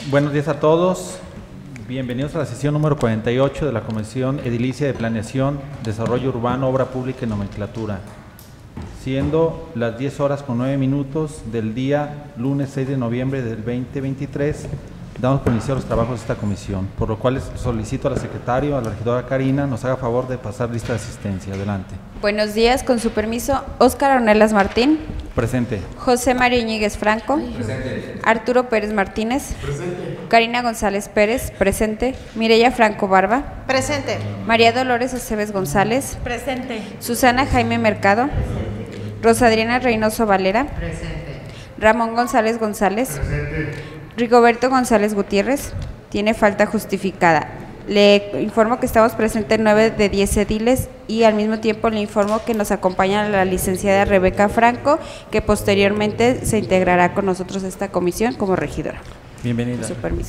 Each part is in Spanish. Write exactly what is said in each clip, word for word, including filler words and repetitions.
Buenos días a todos. Bienvenidos a la sesión número cuarenta y ocho de la Comisión Edilicia de Planeación, Desarrollo Urbano, Obra Pública y Nomenclatura. Siendo las diez horas con nueve minutos del día lunes seis de noviembre del veinte veintitrés, damos por iniciar los trabajos de esta comisión, por lo cual solicito a la secretaria, a la regidora Karina, nos haga favor de pasar lista de asistencia. Adelante. Buenos días, con su permiso, Óscar Ornelas Martín. Presente. José Mario Iñiguez Franco. Presente. Arturo Pérez Martínez. Presente. Karina González Pérez. Presente. Mireya Franco Barba. Presente. María Dolores Aceves González. Presente. Susana Jaime Mercado. Rosa Adriana Reynoso Valera. Presente. Ramón González González. Presente. Rigoberto González Gutiérrez. Tiene falta justificada. Le informo que estamos presentes nueve de diez ediles y al mismo tiempo le informo que nos acompaña la licenciada Rebeca Franco, que posteriormente se integrará con nosotros a esta comisión como regidora. Bienvenida. Con su permiso.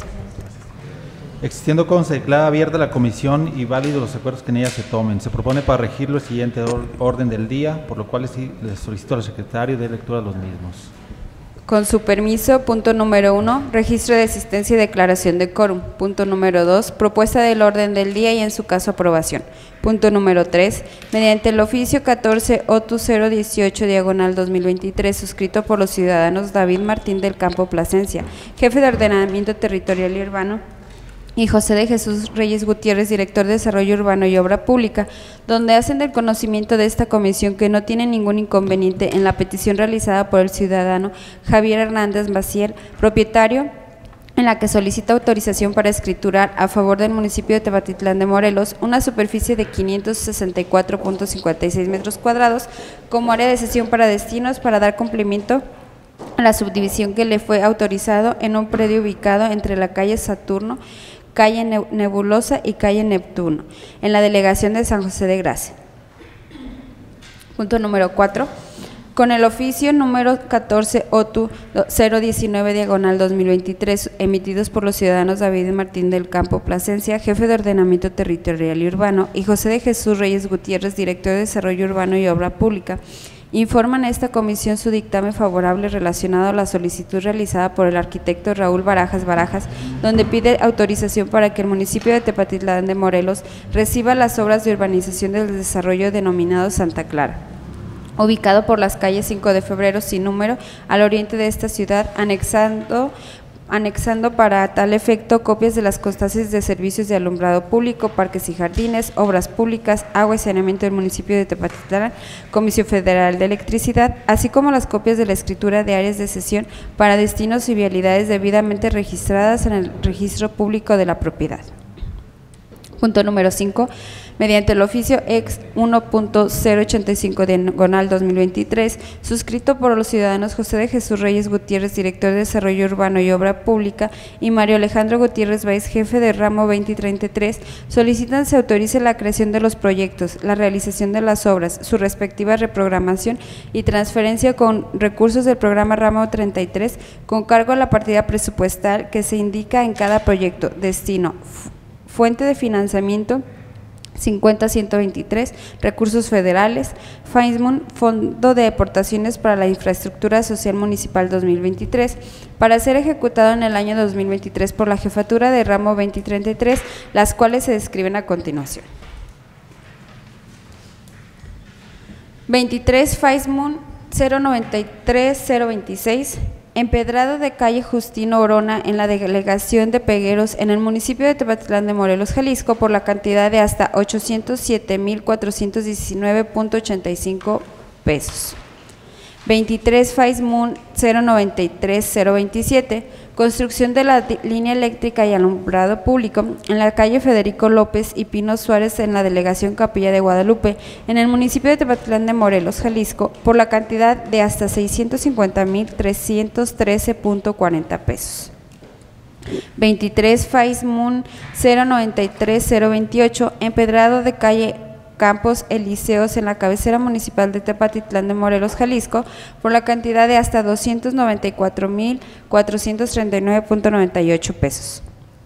Existiendo como se declara abierta la comisión y válidos los acuerdos que en ella se tomen, se propone para regirlo el siguiente or orden del día, por lo cual les solicito al secretario de lectura de los mismos. Con su permiso, punto número uno, registro de asistencia y declaración de quórum. Punto número dos, propuesta del orden del día y en su caso aprobación. Punto número tres, mediante el oficio catorce O T U cero dieciocho diagonal dos mil veintitrés, suscrito por los ciudadanos David Martín del Campo Plasencia, jefe de ordenamiento territorial y urbano, y José de Jesús Reyes Gutiérrez, director de Desarrollo Urbano y Obra Pública, donde hacen del conocimiento de esta comisión que no tiene ningún inconveniente en la petición realizada por el ciudadano Javier Hernández Maciel, propietario, en la que solicita autorización para escriturar a favor del municipio de Tepatitlán de Morelos una superficie de quinientos sesenta y cuatro punto cincuenta y seis metros cuadrados como área de cesión para destinos para dar cumplimiento a la subdivisión que le fue autorizado en un predio ubicado entre la calle Saturno, calle Nebulosa y calle Neptuno, en la delegación de San José de Gracia. Punto número cuatro. Con el oficio número catorce O T U cero diecinueve diagonal dos mil veintitrés, emitidos por los ciudadanos David Martín del Campo Plasencia, jefe de ordenamiento territorial y urbano, y José de Jesús Reyes Gutiérrez, director de Desarrollo Urbano y Obra Pública, informan a esta comisión su dictamen favorable relacionado a la solicitud realizada por el arquitecto Raúl Barajas Barajas, donde pide autorización para que el municipio de Tepatitlán de Morelos reciba las obras de urbanización del desarrollo denominado Santa Clara, ubicado por las calles cinco de febrero sin número al oriente de esta ciudad, anexando anexando para tal efecto copias de las constancias de servicios de alumbrado público, parques y jardines, obras públicas, agua y saneamiento del municipio de Tepatitlán, Comisión Federal de Electricidad, así como las copias de la escritura de áreas de cesión para destinos y vialidades debidamente registradas en el registro público de la propiedad. Punto número cinco. Mediante el oficio ex uno punto cero ochenta y cinco diagonal dos mil veintitrés, suscrito por los ciudadanos José de Jesús Reyes Gutiérrez, director de Desarrollo Urbano y Obra Pública, y Mario Alejandro Gutiérrez Báez, jefe de ramo veinte treinta y tres, solicitan se autorice la creación de los proyectos, la realización de las obras, su respectiva reprogramación y transferencia con recursos del programa ramo treinta y tres, con cargo a la partida presupuestal que se indica en cada proyecto, destino, fuente de financiamiento cincuenta ciento veintitrés, recursos federales, FAISMUN, Fondo de Aportaciones para la Infraestructura Social Municipal dos mil veintitrés, para ser ejecutado en el año dos mil veintitrés por la Jefatura de Ramo veinte treinta y tres, las cuales se describen a continuación. veintitrés FAISMUN cero noventa y tres cero veintiséis, empedrado de calle Justino Orona en la delegación de Pegueros en el municipio de Tepatitlán de Morelos, Jalisco, por la cantidad de hasta ochocientos siete mil cuatrocientos diecinueve punto ochenta y cinco pesos. veintitrés FAISMUN cero noventa y tres cero veintisiete, construcción de la línea eléctrica y alumbrado público en la calle Federico López y Pino Suárez en la delegación Capilla de Guadalupe, en el municipio de Tepatitlán de Morelos, Jalisco, por la cantidad de hasta seiscientos cincuenta mil trescientos trece punto cuarenta pesos. veintitrés FAISMUN cero noventa y tres cero veintiocho, empedrado de calle Campos Elíseos en la cabecera municipal de Tepatitlán de Morelos, Jalisco, por la cantidad de hasta doscientos noventa y cuatro mil cuatrocientos treinta y nueve punto noventa y ocho pesos.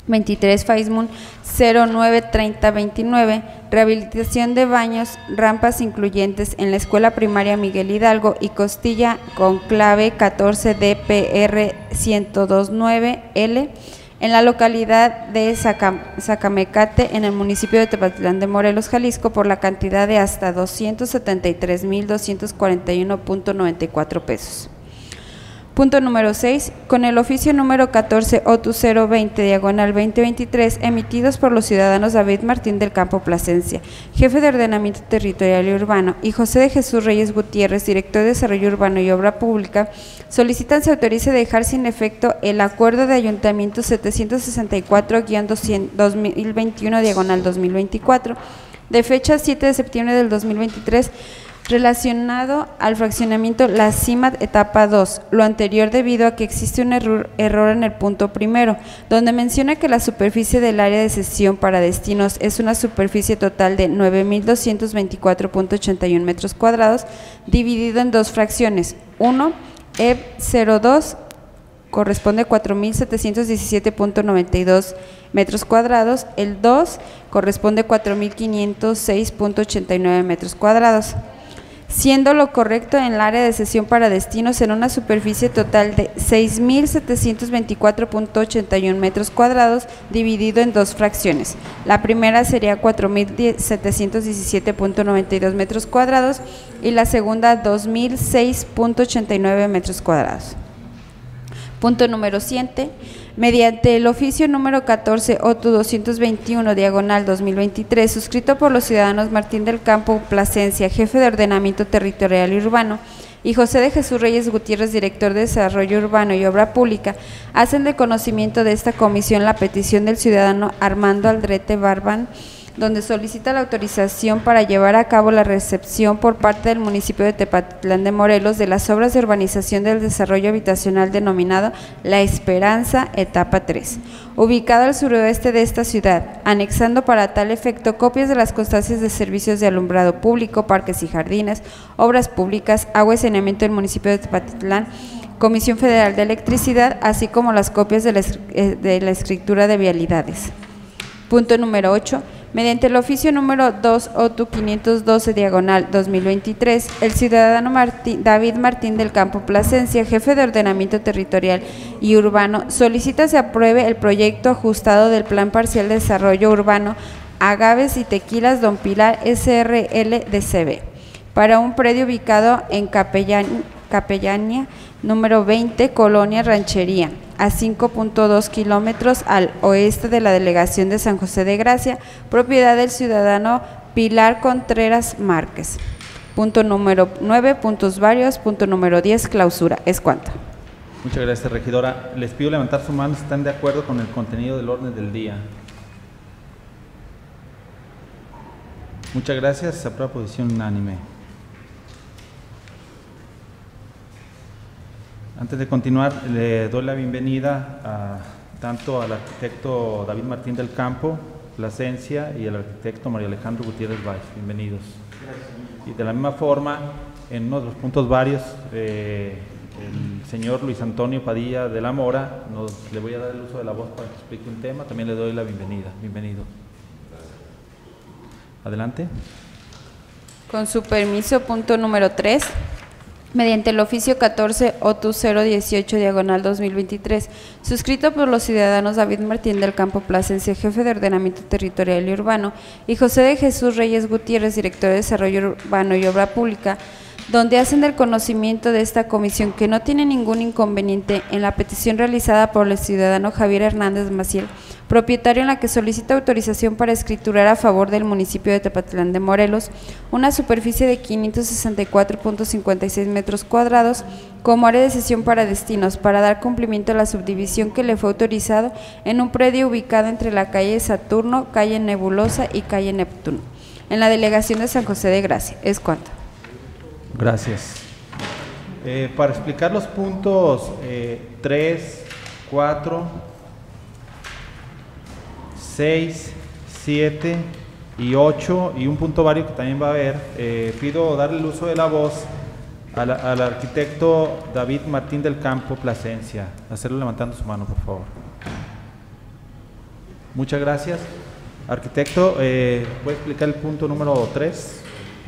veintitrés Faismún cero nueve treinta veintinueve, rehabilitación de baños, rampas incluyentes en la escuela primaria Miguel Hidalgo y Costilla con clave catorce D P R ciento veintinueve L en la localidad de Zacamecate, en el municipio de Tepatlán de Morelos, Jalisco, por la cantidad de hasta doscientos setenta y tres mil doscientos cuarenta y uno punto noventa y cuatro pesos. Punto número seis. Con el oficio número catorce O T U cero veinte diagonal veinte veintitrés, emitidos por los ciudadanos David Martín del Campo Plasencia, jefe de Ordenamiento Territorial y Urbano, y José de Jesús Reyes Gutiérrez, director de Desarrollo Urbano y Obra Pública, solicitan se autorice dejar sin efecto el acuerdo de ayuntamiento setecientos sesenta y cuatro guión dos mil veintiuno diagonal dos mil veinticuatro, de fecha siete de septiembre del dos mil veintitrés, relacionado al fraccionamiento La Cima etapa dos, lo anterior debido a que existe un error, error en el punto primero, donde menciona que la superficie del área de cesión para destinos es una superficie total de nueve mil doscientos veinticuatro punto ochenta y uno metros cuadrados, dividido en dos fracciones. uno, E B cero dos, corresponde a cuatro mil setecientos diecisiete punto noventa y dos metros cuadrados, el dos corresponde a cuatro mil quinientos seis punto ochenta y nueve metros cuadrados, siendo lo correcto en el área de cesión para destinos en una superficie total de seis mil setecientos veinticuatro punto ochenta y uno metros cuadrados, dividido en dos fracciones. La primera sería cuatro mil setecientos diecisiete punto noventa y dos metros cuadrados y la segunda dos mil seis punto ochenta y nueve metros cuadrados. Punto número siete. Mediante el oficio número catorce O T U doscientos veintiuno diagonal dos mil veintitrés, suscrito por los ciudadanos Martín del Campo Plasencia, jefe de Ordenamiento Territorial y Urbano, y José de Jesús Reyes Gutiérrez, director de Desarrollo Urbano y Obra Pública, hacen de conocimiento de esta comisión la petición del ciudadano Armando Aldrete Barban, donde solicita la autorización para llevar a cabo la recepción por parte del municipio de Tepatlán de Morelos de las obras de urbanización del desarrollo habitacional denominado La Esperanza etapa tres, ubicada al suroeste de esta ciudad, anexando para tal efecto copias de las constancias de servicios de alumbrado público, parques y jardines, obras públicas, agua y saneamiento del municipio de Tepatlán, Comisión Federal de Electricidad, así como las copias de la, de la escritura de vialidades. Punto número ocho. Mediante el oficio número dos O T U quinientos doce diagonal dos mil veintitrés, el ciudadano Martín, David Martín del Campo Plasencia, jefe de Ordenamiento Territorial y Urbano, solicita se apruebe el proyecto ajustado del Plan Parcial de Desarrollo Urbano Agaves y Tequilas Don Pilar S R L D C B para un predio ubicado en Capellan, Capellania número veinte, Colonia Ranchería, a cinco punto dos kilómetros al oeste de la delegación de San José de Gracia, propiedad del ciudadano Pilar Contreras Márquez. Punto número nueve, puntos varios. Punto número diez, clausura. Es cuanto. Muchas gracias, regidora. Les pido levantar su mano si están de acuerdo con el contenido del orden del día. Muchas gracias. Se aprueba posición unánime. Antes de continuar, le doy la bienvenida a, tanto al arquitecto David Martín del Campo Plasencia y al arquitecto María Alejandro Gutiérrez Valls. Bienvenidos. Gracias. Y de la misma forma, en uno de los puntos varios, eh, el señor Luis Antonio Padilla de la Mora, nos, le voy a dar el uso de la voz para que explique un tema. También le doy la bienvenida. Bienvenido. Adelante. Con su permiso, punto número tres. Mediante el oficio catorce O T U cero dieciocho diagonal dos mil veintitrés, suscrito por los ciudadanos David Martín del Campo Plasencia, jefe de Ordenamiento Territorial y Urbano, y José de Jesús Reyes Gutiérrez, director de Desarrollo Urbano y Obra Pública, donde hacen del conocimiento de esta comisión que no tiene ningún inconveniente en la petición realizada por el ciudadano Javier Hernández Maciel, propietario, en la que solicita autorización para escriturar a favor del municipio de Tepatlán de Morelos una superficie de quinientos sesenta y cuatro punto cincuenta y seis metros cuadrados como área de cesión para destinos, para dar cumplimiento a la subdivisión que le fue autorizado en un predio ubicado entre la calle Saturno, calle Nebulosa y calle Neptuno, en la delegación de San José de Gracia. Es cuanto. Gracias. Eh, para explicar los puntos eh, tres, cuatro, seis, siete y ocho y un punto vario que también va a haber, eh, pido darle el uso de la voz al, al arquitecto David Martín del Campo Plasencia. Hacerlo levantando su mano, por favor. Muchas gracias. Arquitecto, eh, ¿puede explicar el punto número tres?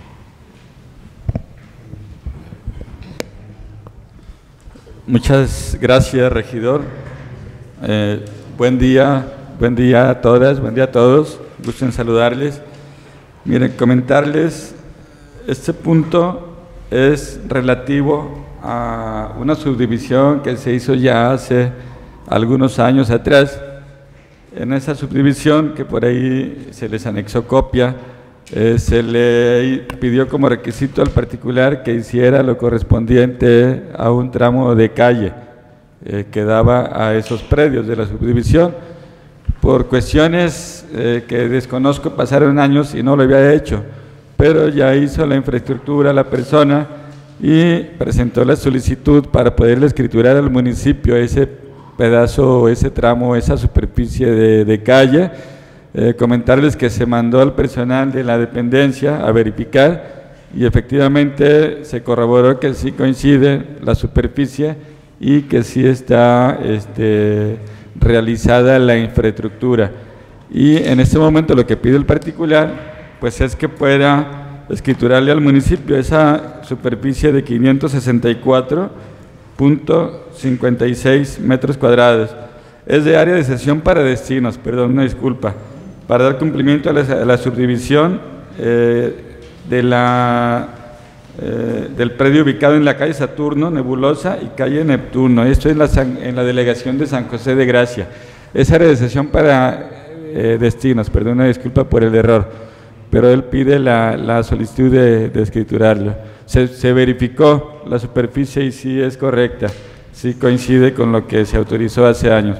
Muchas gracias, regidor. Eh, buen día, buen día a todas, buen día a todos. Gusto en saludarles. Miren, comentarles, este punto es relativo a una subdivisión que se hizo ya hace algunos años atrás. En esa subdivisión, que por ahí se les anexó copia, eh, se le pidió como requisito al particular que hiciera lo correspondiente a un tramo de calle eh, que daba a esos predios de la subdivisión. Por cuestiones eh, que desconozco, pasaron años y no lo había hecho, pero ya hizo la infraestructura la persona y presentó la solicitud para poderle escriturar al municipio ese pedazo, ese tramo, esa superficie de, de calle. Eh, comentarles que se mandó al personal de la dependencia a verificar y efectivamente se corroboró que sí coincide la superficie y que sí está este, realizada la infraestructura. Y en este momento lo que pide el particular pues es que pueda escriturarle al municipio esa superficie de quinientos sesenta y cuatro punto cincuenta y seis metros cuadrados. Es de área de cesión para destinos, perdón, una disculpa, para dar cumplimiento a la, a la subdivisión eh, de la, eh, del predio ubicado en la calle Saturno, Nebulosa y calle Neptuno. Esto es la, en la delegación de San José de Gracia. Es área de cesión para eh, destinos, perdón, una disculpa por el error, pero él pide la, la solicitud de, de escriturarlo. Se, se verificó la superficie y sí es correcta, sí coincide con lo que se autorizó hace años.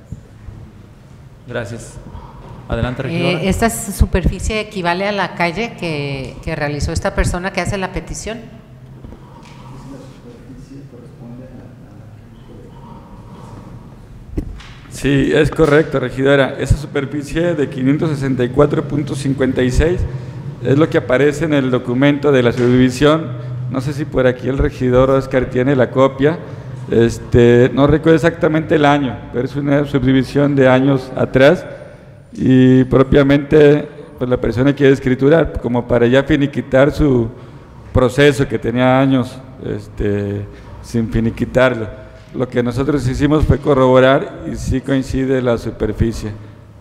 Gracias. Adelante, regidora. Eh, ¿Esta superficie equivale a la calle que, que realizó esta persona que hace la petición? Sí, es correcto, regidora. Esa superficie de quinientos sesenta y cuatro punto cincuenta y seis es lo que aparece en el documento de la subdivisión. No sé si por aquí el regidor Oscar tiene la copia. Este, no recuerdo exactamente el año, pero es una subdivisión de años atrás y propiamente pues la persona quiere escriturar como para ya finiquitar su proceso que tenía años este, sin finiquitarlo. Lo que nosotros hicimos fue corroborar y sí coincide la superficie.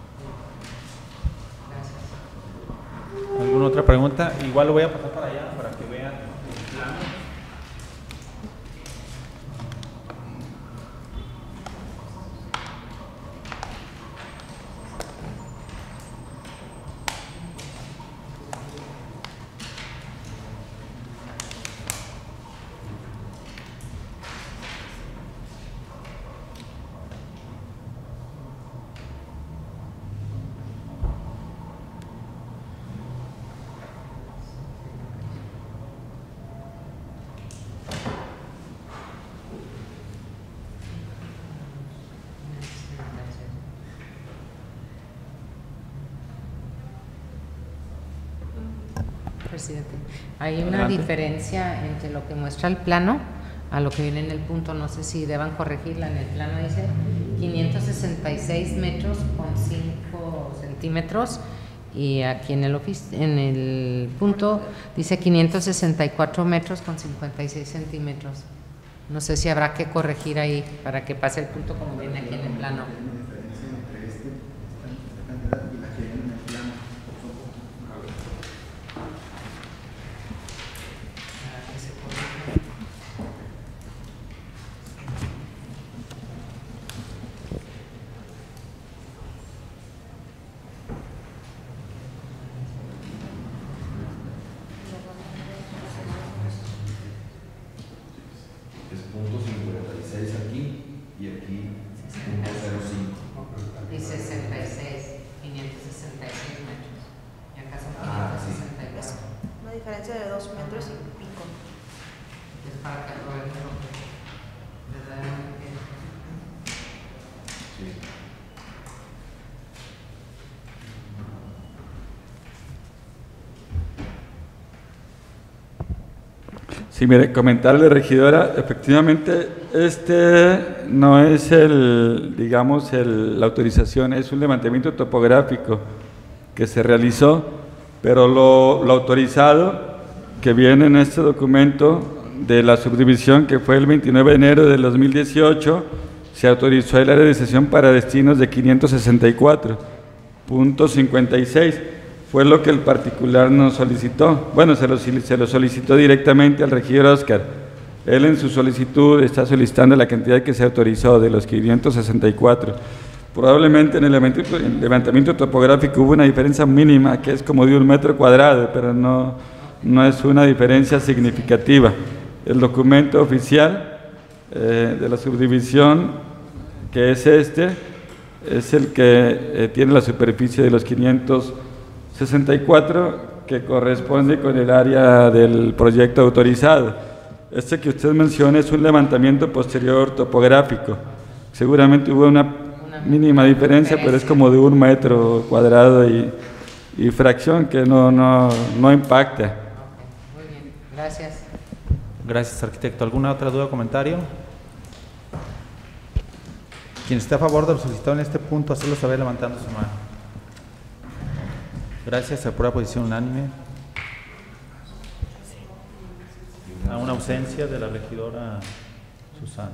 ¿Alguna otra pregunta? Igual lo voy a pasar para allá para que vean el plano. Presidente, hay una Adelante. diferencia entre lo que muestra el plano a lo que viene en el punto, no sé si deban corregirla. En el plano dice quinientos sesenta y seis metros con cinco centímetros y aquí en el, ofici en el punto dice quinientos sesenta y cuatro metros con cincuenta y seis centímetros. No sé si habrá que corregir ahí para que pase el punto como viene aquí en el plano. Es punto cincuenta y seis aquí y aquí punto cero cinco. Sí, mire, comentarle, regidora, efectivamente, este no es el, digamos, el, la autorización, es un levantamiento topográfico que se realizó, pero lo, lo autorizado que viene en este documento de la subdivisión, que fue el veintinueve de enero del dos mil dieciocho, se autorizó el área de cesión para destinos de quinientos sesenta y cuatro punto cincuenta y seis. Fue lo que el particular nos solicitó. Bueno, se lo, se lo solicitó directamente al regidor Óscar. Él en su solicitud está solicitando la cantidad que se autorizó de los quinientos sesenta y cuatro. Probablemente en el levantamiento, el levantamiento topográfico hubo una diferencia mínima, que es como de un metro cuadrado, pero no, no es una diferencia significativa. El documento oficial eh, de la subdivisión, que es este, es el que eh, tiene la superficie de los quinientos sesenta y cuatro, que corresponde con el área del proyecto autorizado. Este que usted menciona es un levantamiento posterior topográfico. Seguramente hubo una, una mínima diferencia, diferencia, pero es como de un metro cuadrado y, y fracción que no, no, no impacta. Muy bien, gracias. Gracias, arquitecto. ¿Alguna otra duda o comentario? Quien esté a favor de lo solicitado en este punto, hacerlo saber levantando su mano. Gracias. Se aprueba posición unánime. A una ausencia de la regidora Susana.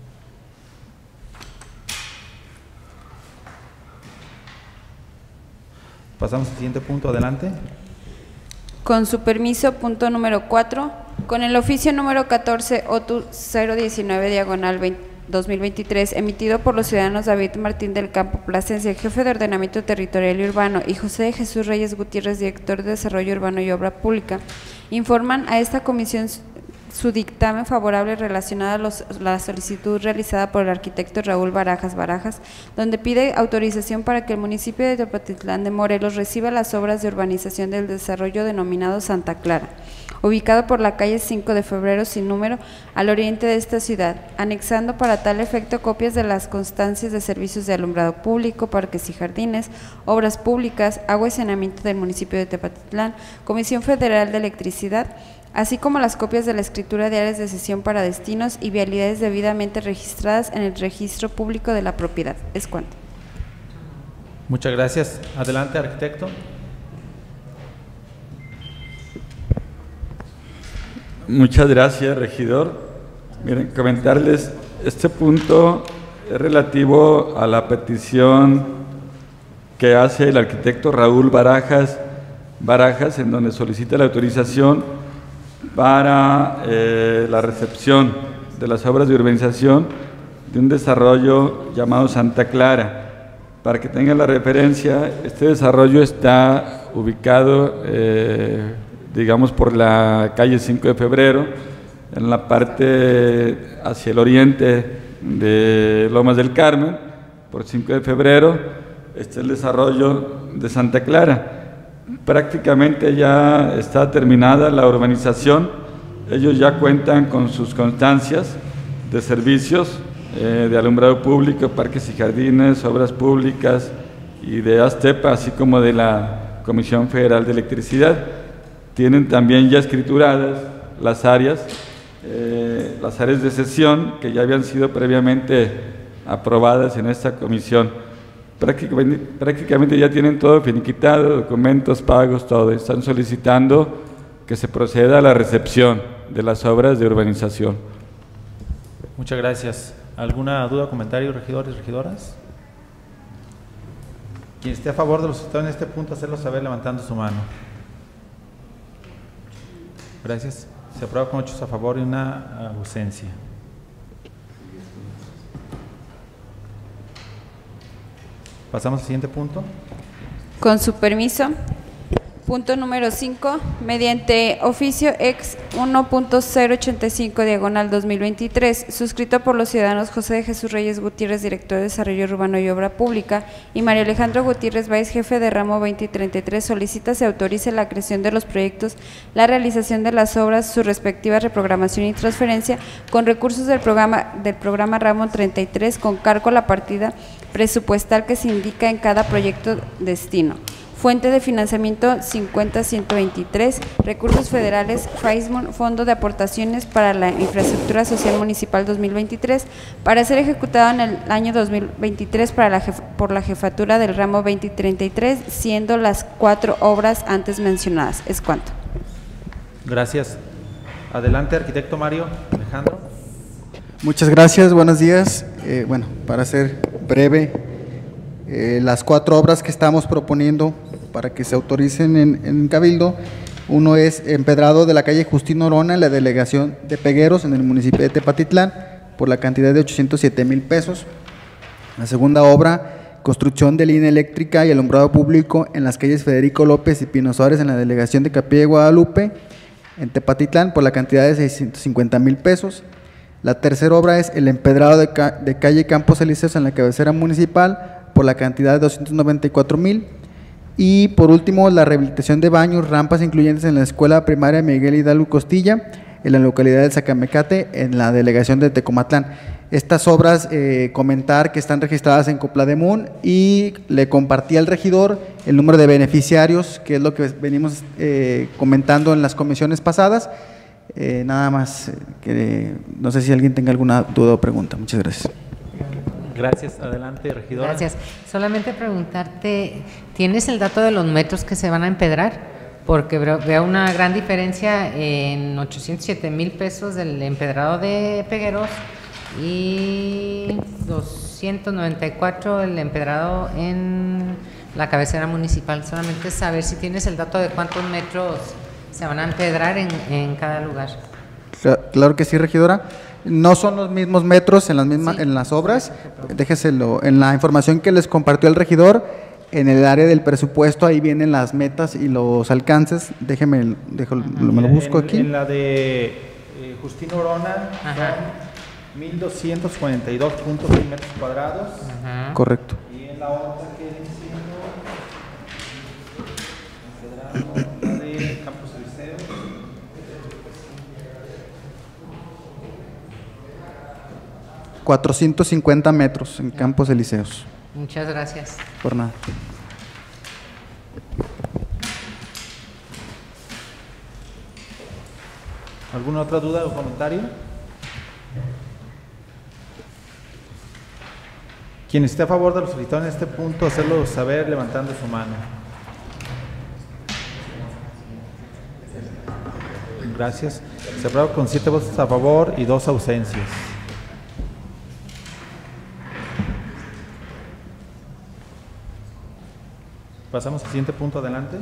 Pasamos al siguiente punto. Adelante. Con su permiso, punto número cuatro. Con el oficio número catorce O T U cero diecinueve diagonal dos mil veintitrés, emitido por los ciudadanos David Martín del Campo Plasencia, jefe de Ordenamiento Territorial y Urbano, y José de Jesús Reyes Gutiérrez, director de Desarrollo Urbano y Obra Pública, informan a esta comisión su dictamen favorable relacionado a los, la solicitud realizada por el arquitecto Raúl Barajas Barajas, donde pide autorización para que el municipio de Tepatitlán de Morelos reciba las obras de urbanización del desarrollo denominado Santa Clara, ubicado por la calle cinco de febrero sin número al oriente de esta ciudad, anexando para tal efecto copias de las constancias de servicios de alumbrado público, parques y jardines, obras públicas, agua y saneamiento del municipio de Tepatitlán, Comisión Federal de Electricidad, así como las copias de la escritura de áreas de cesión para destinos y vialidades debidamente registradas en el registro público de la propiedad. Es cuanto. Muchas gracias. Adelante, arquitecto. Muchas gracias, regidor. Miren, comentarles, este punto es relativo a la petición que hace el arquitecto Raúl Barajas Barajas, en donde solicita la autorización para eh, la recepción de las obras de urbanización de un desarrollo llamado Santa Clara. Para que tengan la referencia, este desarrollo está ubicado, eh, digamos, por la calle cinco de febrero, en la parte hacia el oriente de Lomas del Carmen, por cinco de febrero, este es el desarrollo de Santa Clara. Prácticamente ya está terminada la urbanización, ellos ya cuentan con sus constancias de servicios eh, de alumbrado público, parques y jardines, obras públicas y de ASTEPA, así como de la Comisión Federal de Electricidad. Tienen también ya escrituradas las áreas, eh, las áreas de cesión que ya habían sido previamente aprobadas en esta comisión. Prácticamente, prácticamente ya tienen todo finiquitado, documentos, pagos, todo. Están solicitando que se proceda a la recepción de las obras de urbanización. Muchas gracias. ¿Alguna duda, comentario, regidores, regidoras? Quien esté a favor de los citados en este punto, hacerlo saber levantando su mano. Gracias. Se aprueba con ocho a favor y una ausencia. Pasamos al siguiente punto. Con su permiso, punto número cinco, mediante oficio ex uno punto cero ochenta y cinco diagonal dos mil veintitrés, suscrito por los ciudadanos José de Jesús Reyes Gutiérrez, director de Desarrollo Urbano y Obra Pública, y Mario Alejandro Gutiérrez Valles, jefe de ramo veinte y treinta y tres, solicita se autorice la creación de los proyectos, la realización de las obras, su respectiva reprogramación y transferencia con recursos del programa del programa ramo treinta y tres, con cargo a la partida presupuestal que se indica en cada proyecto destino. Fuente de financiamiento cincuenta ciento veintitrés, recursos federales, FAISMON, Fondo de Aportaciones para la Infraestructura Social Municipal dos mil veintitrés, para ser ejecutado en el año dos mil veintitrés para la jef por la jefatura del ramo veinte treinta y tres, siendo las cuatro obras antes mencionadas. Es cuanto. Gracias. Adelante, arquitecto Mario Alejandro. Muchas gracias, buenos días. Eh, bueno, para ser breve, eh, las cuatro obras que estamos proponiendo para que se autoricen en, en Cabildo, uno es empedrado de la calle Justino Orona en la delegación de Pegueros en el municipio de Tepatitlán por la cantidad de ochocientos siete mil pesos. La segunda obra, construcción de línea eléctrica y alumbrado público en las calles Federico López y Pino Suárez en la delegación de Capilla de Guadalupe en Tepatitlán por la cantidad de seiscientos cincuenta mil pesos. La tercera obra es el empedrado de, ca de calle Campos Elíseos en la cabecera municipal por la cantidad de doscientos noventa y cuatro mil. Y por último, la rehabilitación de baños, rampas incluyentes en la escuela primaria Miguel Hidalgo Costilla en la localidad del Zacamecate en la delegación de Tecomatlán. Estas obras, eh, comentar que están registradas en Coplademun y le compartí al regidor el número de beneficiarios, que es lo que venimos eh, comentando en las comisiones pasadas. Eh, nada más, eh, que no sé si alguien tenga alguna duda o pregunta. Muchas gracias. Gracias. Adelante, regidora. Gracias. Solamente preguntarte, ¿tienes el dato de los metros que se van a empedrar? Porque veo una gran diferencia en ochocientos siete mil pesos del empedrado de Pegueros y doscientos noventa y cuatro el empedrado en la cabecera municipal. Solamente saber si tienes el dato de cuántos metros se van a empedrar en, en cada lugar. Claro que sí, regidora. No son los mismos metros en las mismas sí. en las obras. Déjeselo en la información que les compartió el regidor. En el área del presupuesto ahí vienen las metas y los alcances. Déjeme, dejo, me lo busco en, aquí. En la de eh, Justino Orona son mil doscientos cuarenta y dos punto seis metros cuadrados. Ajá. Correcto. Y en la otra que viene siendo la de Campos Elíseos, cuatrocientos cincuenta metros en Campos Elíseos. Muchas gracias. Por nada. ¿Alguna otra duda o comentario? Quien esté a favor de los solicitados en este punto, hacerlo saber levantando su mano. Gracias. Se aprueba con siete votos a favor y dos ausencias. Pasamos al siguiente punto, adelante.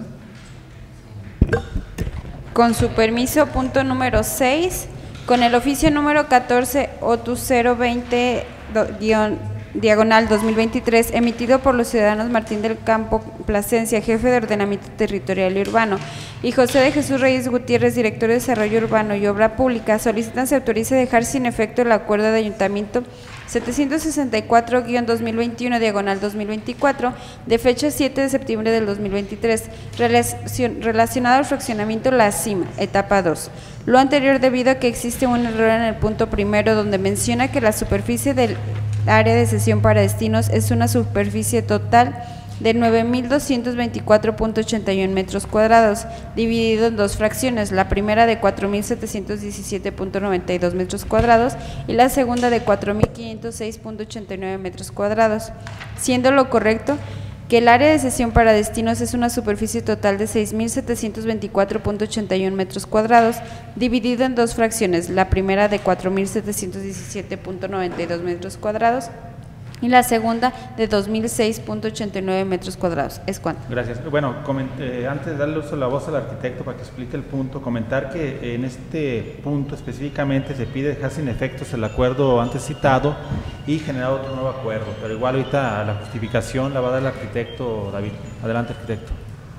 Con su permiso, punto número seis, con el oficio número catorce O T U cero veinte diagonal dos mil veintitrés, emitido por los ciudadanos Martín del Campo Plasencia, jefe de ordenamiento territorial y urbano, y José de Jesús Reyes Gutiérrez, director de desarrollo urbano y obra pública, solicitan se autorice dejar sin efecto el acuerdo de ayuntamiento setecientos sesenta y cuatro guión dos mil veintiuno diagonal dos mil veinticuatro de fecha siete de septiembre del dos mil veintitrés relacionado al fraccionamiento La Cima, etapa dos. Lo anterior debido a que existe un error en el punto primero donde menciona que la superficie del área de cesión para destinos es una superficie total de nueve mil doscientos veinticuatro punto ochenta y uno metros cuadrados, dividido en dos fracciones, la primera de cuatro mil setecientos diecisiete punto noventa y dos metros cuadrados y la segunda de cuatro mil quinientos seis punto ochenta y nueve metros cuadrados, siendo lo correcto que el área de cesión para destinos es una superficie total de seis mil setecientos veinticuatro punto ochenta y uno metros cuadrados, dividido en dos fracciones, la primera de cuatro mil setecientos diecisiete punto noventa y dos metros cuadrados y la segunda de dos mil seis punto ochenta y nueve metros cuadrados. ¿Es cuánto? Gracias. Bueno, eh, antes de darle uso a la voz al arquitecto para que explique el punto, comentar que en este punto específicamente se pide dejar sin efectos el acuerdo antes citado y generar otro nuevo acuerdo, pero igual ahorita la justificación la va a dar el arquitecto David. Adelante, arquitecto.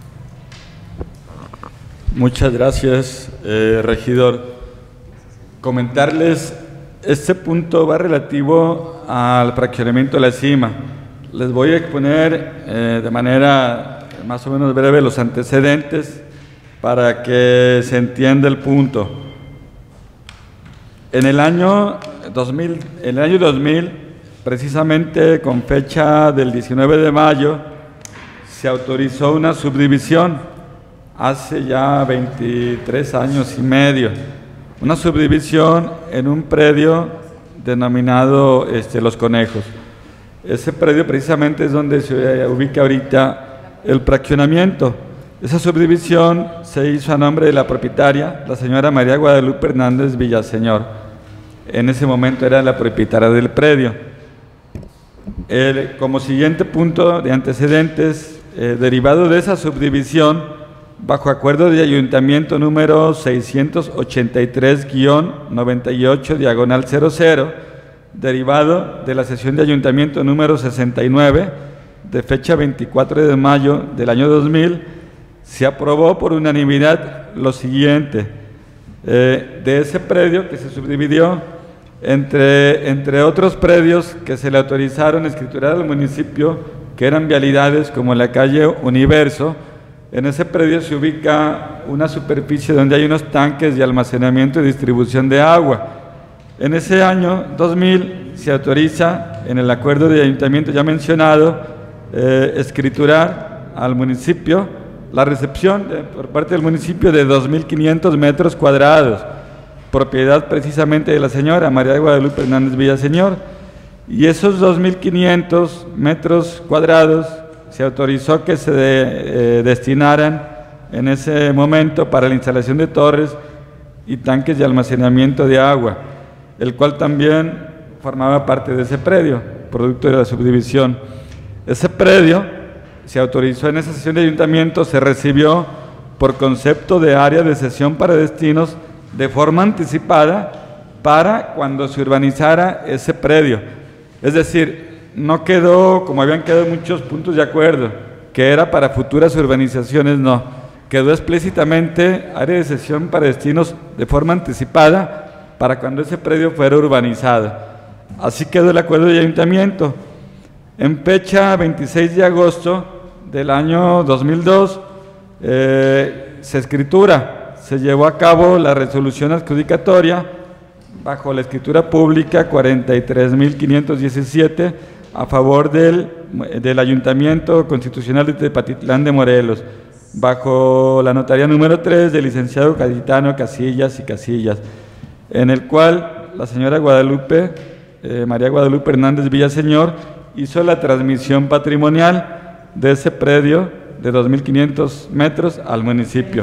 Muchas gracias, eh, regidor. Comentarles, este punto va relativo al fraccionamiento de La Cima. Les voy a exponer eh, de manera más o menos breve los antecedentes para que se entienda el punto. En el año dos mil, en el año dos mil, precisamente con fecha del diecinueve de mayo, se autorizó una subdivisión hace ya veintitrés años y medio, una subdivisión en un predio denominado este, Los Conejos. Ese predio precisamente es donde se ubica ahorita el fraccionamiento. Esa subdivisión se hizo a nombre de la propietaria, la señora María Guadalupe Hernández Villaseñor. En ese momento era la propietaria del predio. El, como siguiente punto de antecedentes, eh, derivado de esa subdivisión, bajo acuerdo de ayuntamiento número seiscientos ochenta y tres guión noventa y ocho diagonal cero cero, derivado de la sesión de ayuntamiento número sesenta y nueve, de fecha veinticuatro de mayo del año dos mil, se aprobó por unanimidad lo siguiente. Eh, de ese predio que se subdividió, entre, entre otros predios que se le autorizaron escriturar al municipio, que eran vialidades como la calle Universo, en ese predio se ubica una superficie donde hay unos tanques de almacenamiento y distribución de agua. En ese año dos mil se autoriza, en el acuerdo de ayuntamiento ya mencionado, eh, escriturar al municipio la recepción de, por parte del municipio de dos mil quinientos metros cuadrados, propiedad precisamente de la señora María Guadalupe Hernández Villaseñor, y esos dos mil quinientos metros cuadrados se autorizó que se de, eh, destinaran en ese momento para la instalación de torres y tanques de almacenamiento de agua, el cual también formaba parte de ese predio, producto de la subdivisión. Ese predio se autorizó en esa sesión de ayuntamiento, se recibió por concepto de área de cesión para destinos de forma anticipada para cuando se urbanizara ese predio. Es decir, no quedó, como habían quedado muchos puntos de acuerdo, que era para futuras urbanizaciones, no. Quedó explícitamente área de cesión para destinos de forma anticipada para cuando ese predio fuera urbanizado. Así quedó el acuerdo de ayuntamiento. En fecha veintiséis de agosto del año dos mil dos, eh, se escritura, se llevó a cabo la resolución adjudicatoria bajo la escritura pública cuarenta y tres mil quinientos diecisiete a favor del, del Ayuntamiento Constitucional de Tepatitlán de Morelos, bajo la notaría número tres del licenciado Cayetano Casillas y Casillas, en el cual la señora Guadalupe, eh, María Guadalupe Hernández Villaseñor, hizo la transmisión patrimonial de ese predio de dos mil quinientos metros al municipio.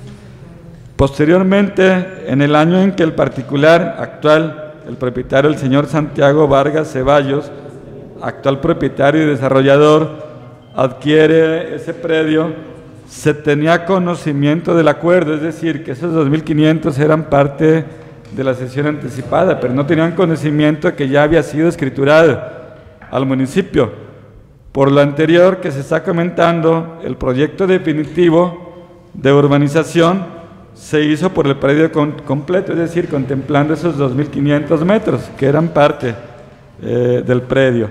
Posteriormente, en el año en que el particular actual, el propietario, el señor Santiago Vargas Ceballos, actual propietario y desarrollador, adquiere ese predio, se tenía conocimiento del acuerdo, es decir, que esos dos mil quinientos eran parte de la sesión anticipada, pero no tenían conocimiento de que ya había sido escriturado al municipio. Por lo anterior que se está comentando, el proyecto definitivo de urbanización se hizo por el predio con, completo, es decir, contemplando esos dos mil quinientos metros que eran parte eh, del predio.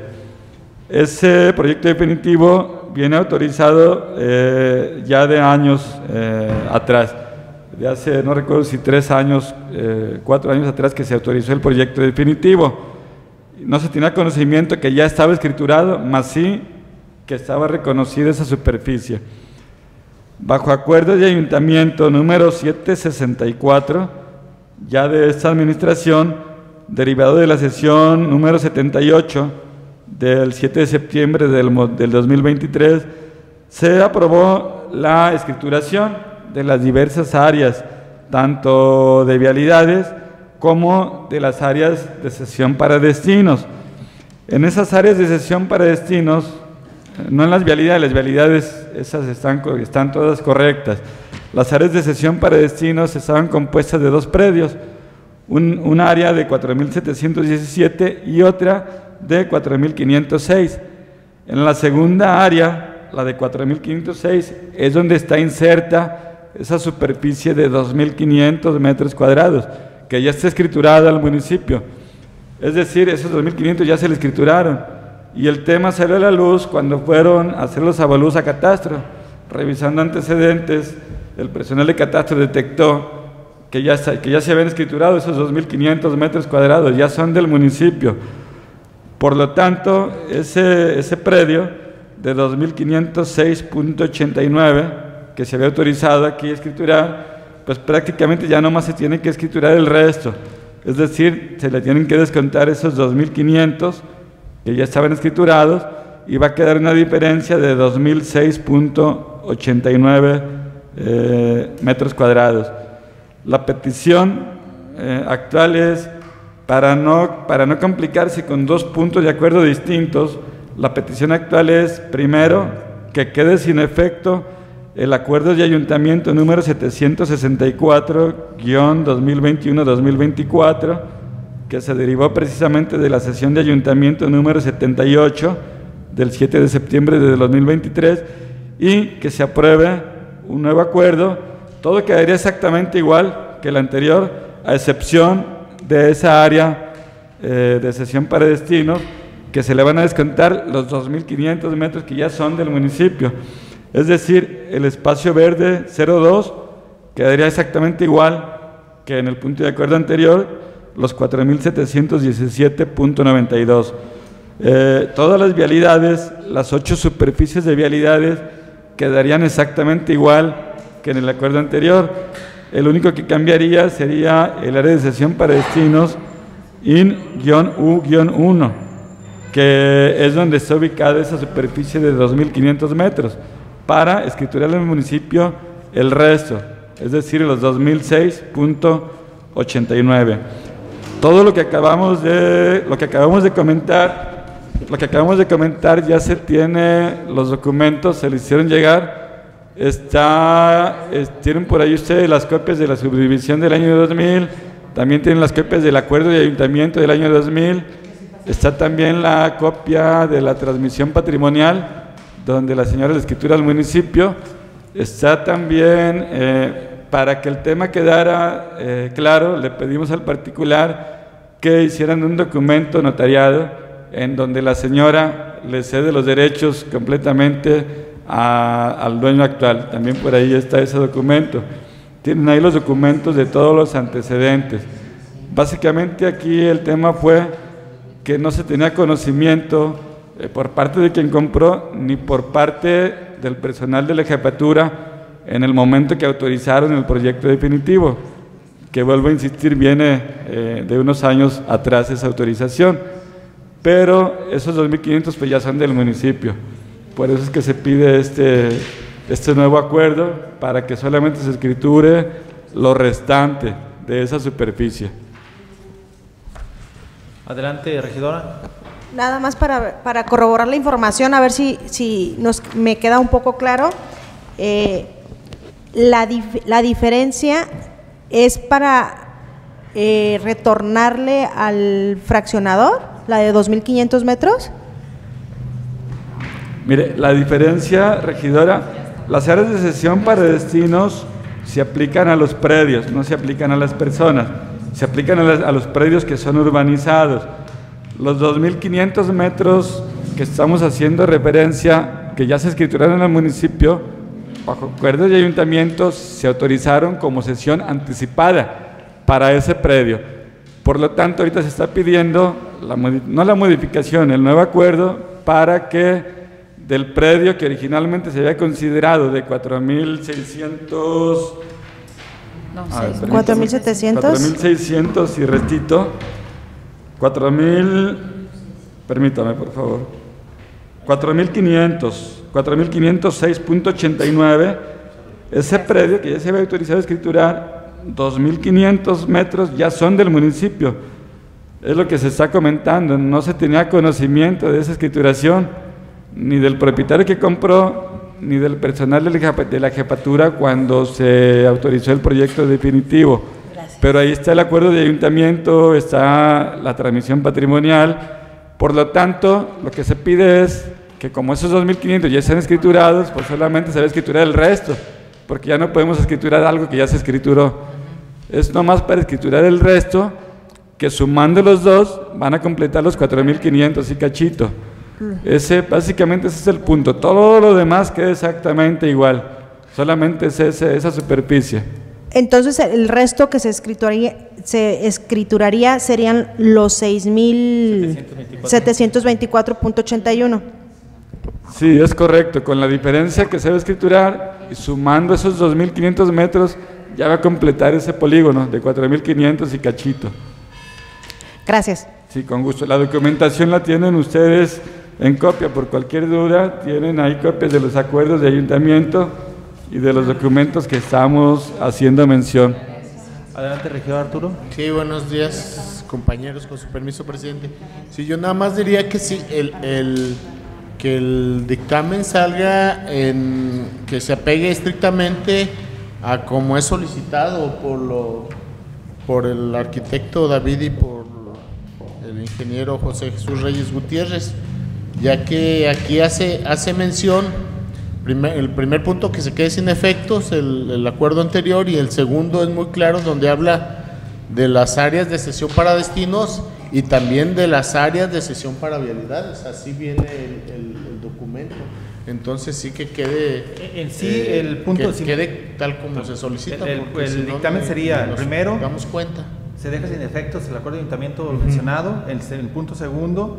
Ese proyecto definitivo viene autorizado eh, ya de años eh, atrás, de hace, no recuerdo si tres años, eh, cuatro años atrás que se autorizó el proyecto definitivo. No se tenía conocimiento que ya estaba escriturado, más sí que estaba reconocida esa superficie. Bajo acuerdo de ayuntamiento número setecientos sesenta y cuatro, ya de esta administración, derivado de la sesión número setenta y ocho del siete de septiembre del, del dos mil veintitrés, se aprobó la escrituración de las diversas áreas, tanto de vialidades como de las áreas de cesión para destinos. En esas áreas de cesión para destinos, no en las vialidades, las vialidades esas están, están todas correctas. Las áreas de cesión para destinos estaban compuestas de dos predios, un, un área de cuatro mil setecientos diecisiete y otra de cuatro mil quinientos seis. En la segunda área, la de cuatro mil quinientos seis, es donde está inserta esa superficie de dos mil quinientos metros cuadrados, que ya está escriturada al municipio. Es decir, esos dos mil quinientos ya se le escrituraron. Y el tema salió a la luz cuando fueron a hacer los avalúos a catastro. Revisando antecedentes, el personal de catastro detectó que ya, que ya se habían escriturado esos dos mil quinientos metros cuadrados, ya son del municipio. Por lo tanto, ese, ese predio de dos mil quinientos seis punto ochenta y nueve que se había autorizado aquí a escriturar, pues prácticamente ya nomás se tiene que escriturar el resto. Es decir, se le tienen que descontar esos dos mil quinientos que ya estaban escriturados y va a quedar una diferencia de dos mil seis punto ochenta y nueve eh, metros cuadrados. La petición eh, actual es, para no, para no complicarse con dos puntos de acuerdo distintos, la petición actual es, primero, que quede sin efecto el acuerdo de ayuntamiento número setecientos sesenta y cuatro guión dos mil veintiuno dos mil veinticuatro, que se derivó precisamente de la sesión de ayuntamiento número setenta y ocho del siete de septiembre de dos mil veintitrés, y que se apruebe un nuevo acuerdo. Todo quedaría exactamente igual que el anterior, a excepción de esa área eh, de cesión para destinos, que se le van a descontar los dos mil quinientos metros que ya son del municipio. Es decir, el espacio verde cero dos quedaría exactamente igual que en el punto de acuerdo anterior, los cuatro mil setecientos diecisiete punto noventa y dos. Eh, todas las vialidades, las ocho superficies de vialidades, quedarían exactamente igual que en el acuerdo anterior. El único que cambiaría sería el área de cesión para destinos in U uno, que es donde está ubicada esa superficie de dos mil quinientos metros, para escriturar en el municipio el resto, es decir, los dos mil seis punto ochenta y nueve. Todo lo que acabamos de lo que acabamos de comentar, lo que acabamos de comentar ya se tiene, los documentos se le hicieron llegar, está, es, tienen por ahí ustedes las copias de la subdivisión del año dos mil, también tienen las copias del acuerdo de ayuntamiento del año dos mil, está también la copia de la transmisión patrimonial, donde la señora le escritura al municipio, está también, eh, para que el tema quedara eh, claro, le pedimos al particular que hicieran un documento notariado en donde la señora le cede los derechos completamente a, al dueño actual. También por ahí está ese documento. Tienen ahí los documentos de todos los antecedentes. Básicamente aquí el tema fue que no se tenía conocimiento eh, por parte de quien compró, ni por parte del personal de la jefatura en el momento que autorizaron el proyecto definitivo, que vuelvo a insistir, viene eh, de unos años atrás esa autorización, pero esos dos mil quinientos pues ya son del municipio. Por eso es que se pide este, este nuevo acuerdo, para que solamente se escriture lo restante de esa superficie. Adelante, regidora. Nada más para, para corroborar la información, a ver si, si nos, me queda un poco claro. Eh, la, dif, la diferencia es para eh, retornarle al fraccionador, la de dos mil quinientos metros. Mire, la diferencia, regidora, las áreas de cesión para destinos se aplican a los predios, no se aplican a las personas, se aplican a, las, a los predios que son urbanizados. Los dos mil quinientos metros que estamos haciendo referencia, que ya se escrituraron en el municipio, bajo acuerdo de ayuntamientos, se autorizaron como cesión anticipada para ese predio. Por lo tanto, ahorita se está pidiendo, la, no la modificación, el nuevo acuerdo, para que del predio que originalmente se había considerado de cuatro mil seiscientos, no, cuatro mil setecientos, cuatro mil seiscientos y restito, cuatro mil, permítame por favor, cuatro mil quinientos, cuatro mil quinientos seis punto ochenta y nueve, ese predio que ya se había autorizado a escriturar, dos mil quinientos metros ya son del municipio. Es lo que se está comentando, no se tenía conocimiento de esa escrituración, ni del propietario que compró, ni del personal de la jefatura cuando se autorizó el proyecto definitivo. Gracias. Pero ahí está el acuerdo de ayuntamiento, está la transmisión patrimonial. Por lo tanto, lo que se pide es que como esos dos mil quinientos ya están escriturados, pues solamente se va a escriturar el resto, porque ya no podemos escriturar algo que ya se escrituró. Es nomás para escriturar el resto, que sumando los dos van a completar los cuatro mil quinientos y cachito. Ese, básicamente ese es el punto. Todo lo demás queda exactamente igual, solamente es ese, esa superficie. Entonces el resto que se escrituraría, se escrituraría serían los seis mil setecientos veinticuatro punto ochenta y uno. Sí, es correcto, con la diferencia que se va a escriturar y sumando esos dos mil quinientos metros, ya va a completar ese polígono de cuatro mil quinientos y cachito. Gracias. Sí, con gusto. La documentación la tienen ustedes en copia, por cualquier duda, tienen ahí copias de los acuerdos de ayuntamiento y de los documentos que estamos haciendo mención. Adelante, regidor Arturo. Sí, buenos días, compañeros, con su permiso, presidente. Sí, yo nada más diría que sí, el, el, que el dictamen salga en, que se apegue estrictamente a como es solicitado por, lo, por el arquitecto David y por el ingeniero José Jesús Reyes Gutiérrez, ya que aquí hace, hace mención, primer, el primer punto que se quede sin efectos, el, el acuerdo anterior, y el segundo es muy claro, donde habla de las áreas de cesión para destinos y también de las áreas de cesión para vialidades, así viene el, el, el documento. Entonces sí que quede en sí eh, el punto que quede tal como se solicita. El, el, el si dictamen no, sería, nos primero, damos cuenta. Se deja sin efectos el acuerdo de ayuntamiento uh-huh. mencionado. El, el punto segundo,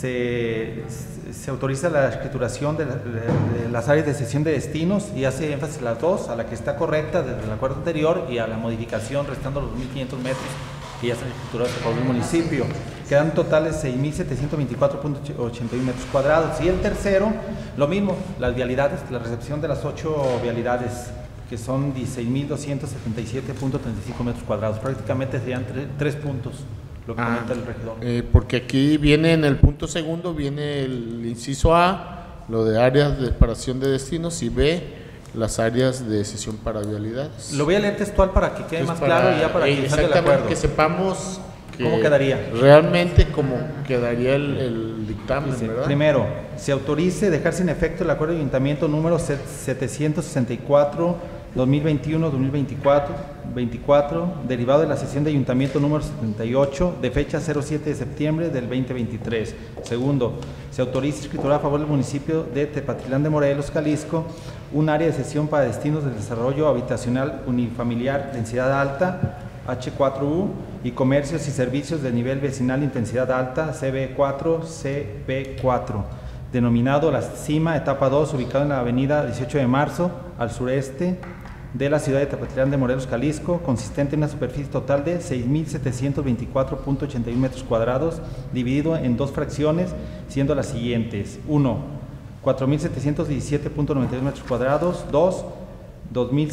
se, se autoriza la escrituración de, la, de, de las áreas de cesión de destinos y hace énfasis a las dos, a la que está correcta desde el acuerdo anterior y a la modificación restando los dos mil quinientos metros que ya están escriturados por el municipio. Quedan totales seis mil setecientos veinticuatro punto ochenta y uno metros cuadrados. Y el tercero, lo mismo, las vialidades, la recepción de las ocho vialidades, que son dieciséis mil doscientos setenta y siete punto treinta y cinco metros cuadrados. Prácticamente serían tre tres puntos, lo que ah, comenta el regidor. Eh, porque aquí viene en el punto segundo, viene el inciso A, lo de áreas de separación de destinos, y B, las áreas de cesión para vialidades. Lo voy a leer textual para que quede Entonces, más para, claro y ya para eh, que salga el acuerdo. Que sepamos que cómo quedaría. Realmente cómo quedaría el, el dictamen, Dice, ¿verdad? Primero, se autorice dejar sin efecto el acuerdo de ayuntamiento número setecientos sesenta y cuatro dos mil veintiuno dos mil veinticuatro, veinticuatro, derivado de la sesión de ayuntamiento número setenta y ocho, de fecha cero siete de septiembre del veinte veintitrés. Segundo, se autoriza escritura a favor del municipio de Tepatitlán de Morelos, Jalisco, un área de cesión para destinos de desarrollo habitacional unifamiliar, densidad alta, H cuatro U, y comercios y servicios de nivel vecinal, intensidad alta, C B cuatro, C B cuatro, denominado La Cima, etapa dos, ubicado en la avenida dieciocho de marzo, al sureste de la ciudad de Tepatitlán de Morelos, Jalisco, consistente en una superficie total de seis mil setecientos veinticuatro punto ochenta y uno metros cuadrados, dividido en dos fracciones, siendo las siguientes: uno, cuatro mil setecientos diecisiete punto noventa y dos metros cuadrados; dos, dos mil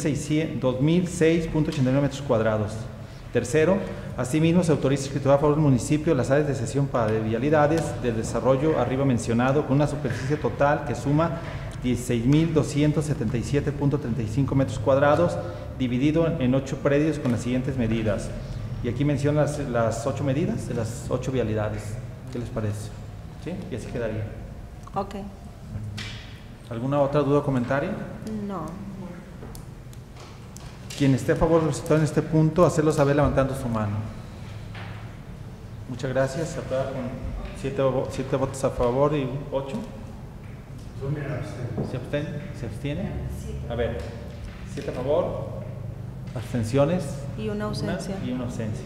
seis punto ochenta y nueve metros cuadrados. Tercero, asimismo se autoriza escritura a favor del municipio las áreas de cesión para vialidades del desarrollo arriba mencionado, con una superficie total que suma dieciséis mil doscientos setenta y siete punto treinta y cinco metros cuadrados, dividido en ocho predios con las siguientes medidas. Y aquí menciona las, las ocho medidas de las ocho vialidades. ¿Qué les parece? ¿Sí? Y así quedaría. Ok. ¿Alguna otra duda o comentario? No. Quien esté a favor de en este punto, hacerlo saber levantando su mano. Muchas gracias. Se aprueba con siete, siete votos a favor y ocho. ¿Se abstiene? ¿Se abstiene? A ver, siete a favor, abstenciones. Y una ausencia. Una y una ausencia.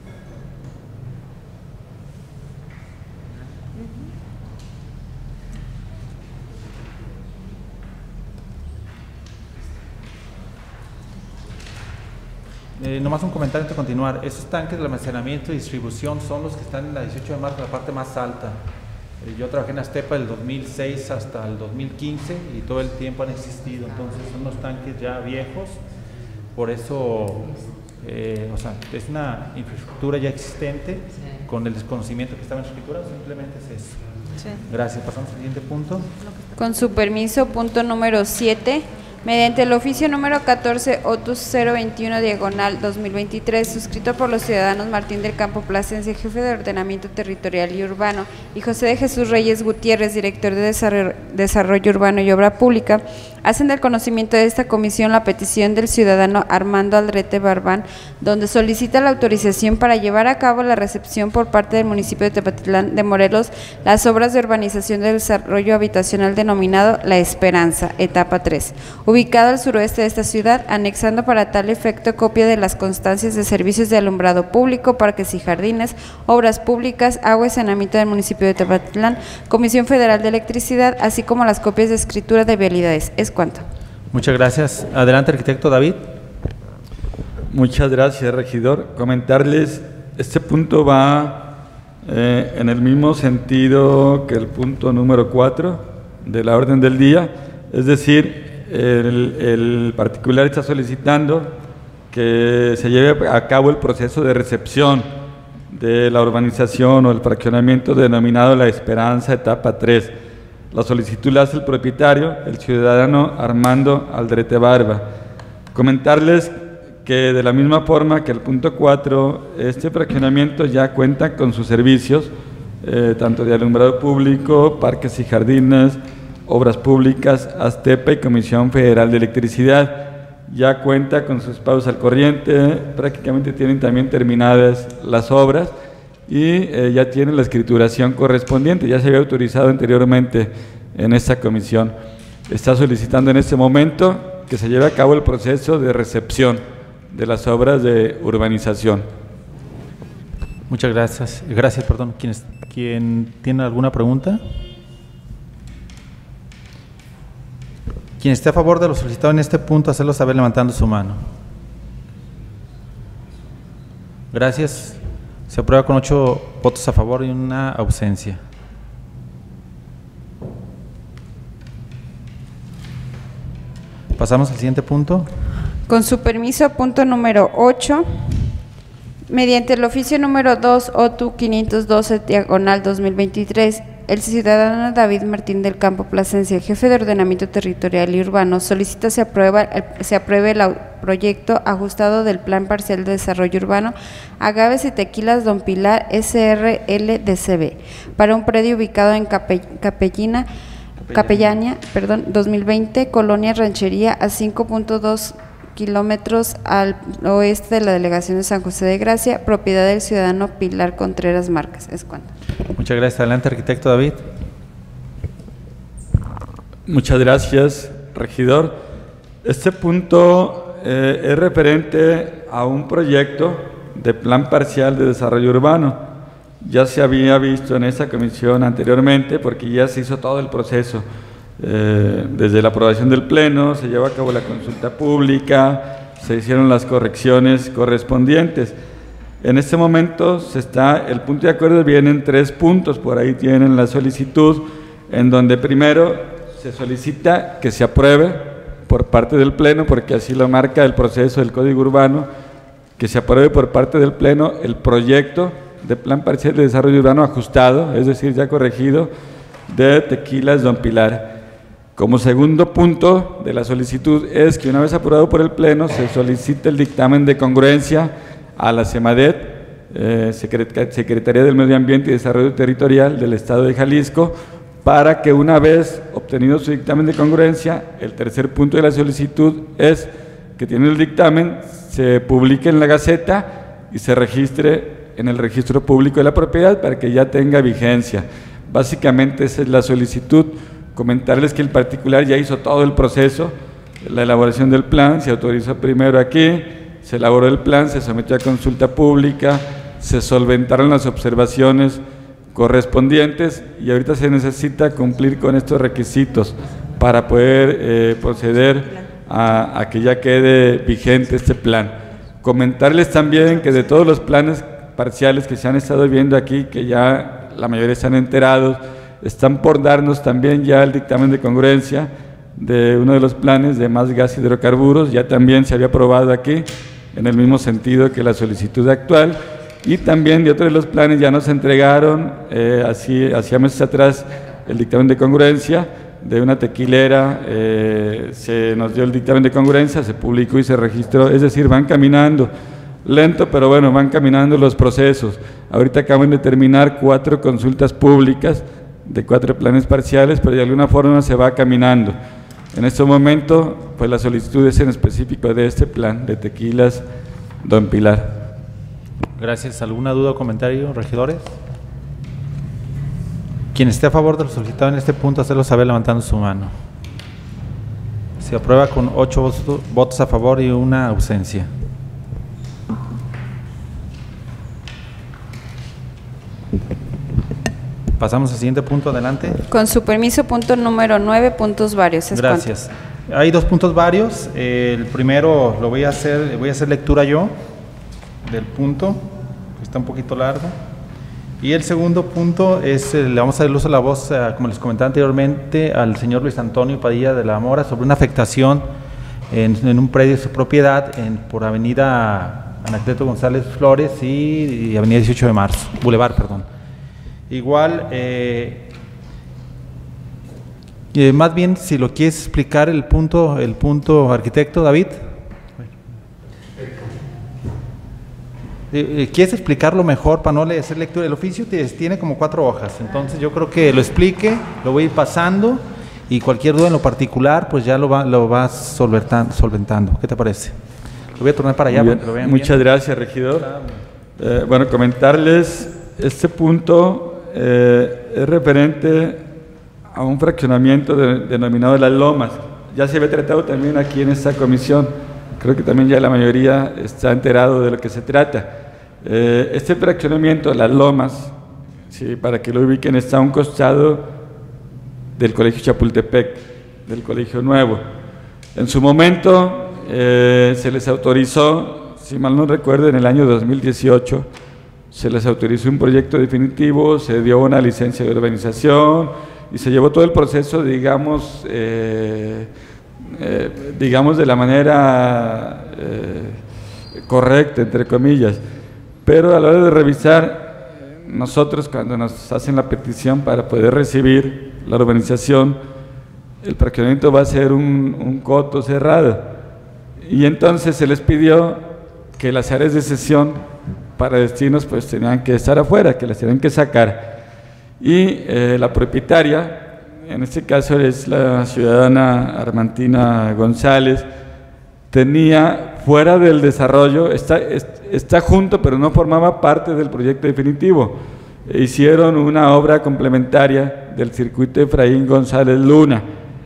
Eh, nomás un comentario antes de continuar. Esos tanques de almacenamiento y distribución son los que están en la dieciocho de marzo, la parte más alta. Eh, yo trabajé en Aztepa del dos mil seis hasta el dos mil quince y todo el tiempo han existido. Entonces son unos tanques ya viejos. Por eso, eh, o sea, es una infraestructura ya existente. Sí. Con el desconocimiento que estaba en la escritura, simplemente es eso. Sí. Gracias. Pasamos al siguiente punto. Con su permiso, punto número siete. Mediante el oficio número catorce Otus cero veintiuno diagonal dos mil veintitrés, suscrito por los ciudadanos Martín del Campo Plasencia, jefe de ordenamiento territorial y urbano, y José de Jesús Reyes Gutiérrez, director de desarrollo, desarrollo urbano y obra pública, hacen del conocimiento de esta comisión la petición del ciudadano Armando Aldrete Barbán, donde solicita la autorización para llevar a cabo la recepción por parte del municipio de Tepatitlán de Morelos las obras de urbanización del desarrollo habitacional denominado La Esperanza, etapa tres, ubicado al suroeste de esta ciudad, anexando para tal efecto copia de las constancias de servicios de alumbrado público, parques y jardines, obras públicas, agua y saneamiento del municipio de Tepatitlán, Comisión Federal de Electricidad, así como las copias de escritura de vialidades. Es cuanto. Muchas gracias. Adelante, arquitecto David. Muchas gracias, regidor. Comentarles, este punto va eh, en el mismo sentido que el punto número cuatro de la orden del día, es decir, el, el particular está solicitando que se lleve a cabo el proceso de recepción de la urbanización o el fraccionamiento denominado La Esperanza, etapa tres. La solicitud la hace el propietario, el ciudadano Armando Aldrete Barba. Comentarles que de la misma forma que el punto cuatro, este fraccionamiento ya cuenta con sus servicios, eh, tanto de alumbrado público, parques y jardines, obras públicas, Aztepa y Comisión Federal de Electricidad. Ya cuenta con sus pagos al corriente, prácticamente tienen también terminadas las obras y eh, ya tienen la escrituración correspondiente, ya se había autorizado anteriormente en esta comisión. Está solicitando en este momento que se lleve a cabo el proceso de recepción de las obras de urbanización. Muchas gracias. Gracias, perdón. ¿Quién, es, ¿quién tiene alguna pregunta? Quien esté a favor de lo solicitado en este punto, hacerlo saber levantando su mano. Gracias. Se aprueba con ocho votos a favor y una ausencia. Pasamos al siguiente punto. Con su permiso, punto número ocho. Mediante el oficio número dos O T U quinientos doce diagonal dos mil veintitrés, el ciudadano David Martín del Campo Plasencia, jefe de Ordenamiento Territorial y Urbano, solicita se, aprueba, el, se apruebe el proyecto ajustado del Plan Parcial de Desarrollo Urbano Agaves y Tequilas Don Pilar S R L D C B para un predio ubicado en Cape, Capellina, Capellania, perdón, dos mil veinte, Colonia Ranchería, a cinco punto dos kilómetros al oeste de la delegación de San José de Gracia, propiedad del ciudadano Pilar Contreras Márquez. Es cuanto. Muchas gracias. Adelante, arquitecto David. Muchas gracias, regidor. Este punto eh, es referente a un proyecto de plan parcial de desarrollo urbano. Ya se había visto en esa comisión anteriormente porque ya se hizo todo el proceso. Eh, desde la aprobación del pleno, se llevó a cabo la consulta pública, se hicieron las correcciones correspondientes. En este momento se está, el punto de acuerdo viene en tres puntos, por ahí tienen la solicitud, en donde primero se solicita que se apruebe por parte del pleno, porque así lo marca el proceso del Código Urbano, que se apruebe por parte del pleno el proyecto de plan parcial de desarrollo urbano ajustado, es decir, ya corregido, de Tequilas Don Pilar. Como segundo punto de la solicitud es que una vez aprobado por el Pleno se solicite el dictamen de congruencia a la SEMADET, eh, Secretaría del Medio Ambiente y Desarrollo Territorial del Estado de Jalisco, para que una vez obtenido su dictamen de congruencia, el tercer punto de la solicitud es que tiene el dictamen, se publique en la Gaceta y se registre en el registro público de la propiedad para que ya tenga vigencia. Básicamente esa es la solicitud. Comentarles que el particular ya hizo todo el proceso, la elaboración del plan, se autorizó primero aquí, se elaboró el plan, se sometió a consulta pública, se solventaron las observaciones correspondientes y ahorita se necesita cumplir con estos requisitos para poder eh, proceder a, a que ya quede vigente este plan. Comentarles también que de todos los planes parciales que se han estado viendo aquí, que ya la mayoría están enterados, están por darnos también ya el dictamen de congruencia de uno de los planes de Más Gas Hidrocarburos, ya también se había aprobado aquí, en el mismo sentido que la solicitud actual, y también de otros de los planes ya nos entregaron, eh, así hacía meses atrás, el dictamen de congruencia de una tequilera, eh, se nos dio el dictamen de congruencia, se publicó y se registró, es decir, van caminando, lento, pero bueno, van caminando los procesos. Ahorita acaban de terminar cuatro consultas públicas, de cuatro planes parciales, pero de alguna forma se va caminando. En este momento, pues la solicitud es en específico de este plan de Tequilas Don Pilar. Gracias. ¿Alguna duda o comentario, regidores? Quien esté a favor de lo solicitado en este punto, hacerlo saber levantando su mano. Se aprueba con ocho votos a favor y una ausencia. Pasamos al siguiente punto, adelante. Con su permiso, punto número nueve, puntos varios. ¿Es Gracias. Cuánto? Hay dos puntos varios. El primero lo voy a hacer, voy a hacer lectura yo del punto, que está un poquito largo. Y el segundo punto es, le vamos a dar luz a la voz, como les comentaba anteriormente, al señor Luis Antonio Padilla de la Mora sobre una afectación en, en un predio de su propiedad en, por avenida Anacleto González Flores y, y avenida dieciocho de marzo, Boulevard, perdón. Igual, eh, eh, más bien, si lo quieres explicar el punto, el punto, arquitecto David. Eh, ¿Quieres explicarlo mejor para no hacer lectura? El oficio tiene como cuatro hojas, entonces yo creo que lo explique, lo voy a ir pasando y cualquier duda en lo particular, pues ya lo, va, lo vas solventando, solventando. ¿Qué te parece? Lo voy a tornar para allá para que lo vean. Muchas bien. Gracias, regidor. Eh, bueno, comentarles, este punto eh, es referente a un fraccionamiento de, denominado Las Lomas. Ya se había tratado también aquí en esta comisión, creo que también ya la mayoría está enterado de lo que se trata. Eh, este fraccionamiento, Las Lomas, sí, para que lo ubiquen, está a un costado del Colegio Chapultepec, del Colegio Nuevo. En su momento eh, se les autorizó, si mal no recuerdo, en el año dos mil dieciocho, se les autorizó un proyecto definitivo, se dio una licencia de urbanización y se llevó todo el proceso, digamos, eh, eh, digamos de la manera eh, correcta, entre comillas. Pero a la hora de revisar, nosotros cuando nos hacen la petición para poder recibir la urbanización, el fraccionamiento va a ser un, un coto cerrado. Y entonces se les pidió que las áreas de cesión para destinos pues tenían que estar afuera, que las tenían que sacar. Y eh, la propietaria, en este caso es la ciudadana Armantina González, tenía fuera del desarrollo, está, está junto pero no formaba parte del proyecto definitivo. Hicieron una obra complementaria del circuito Efraín González Luna.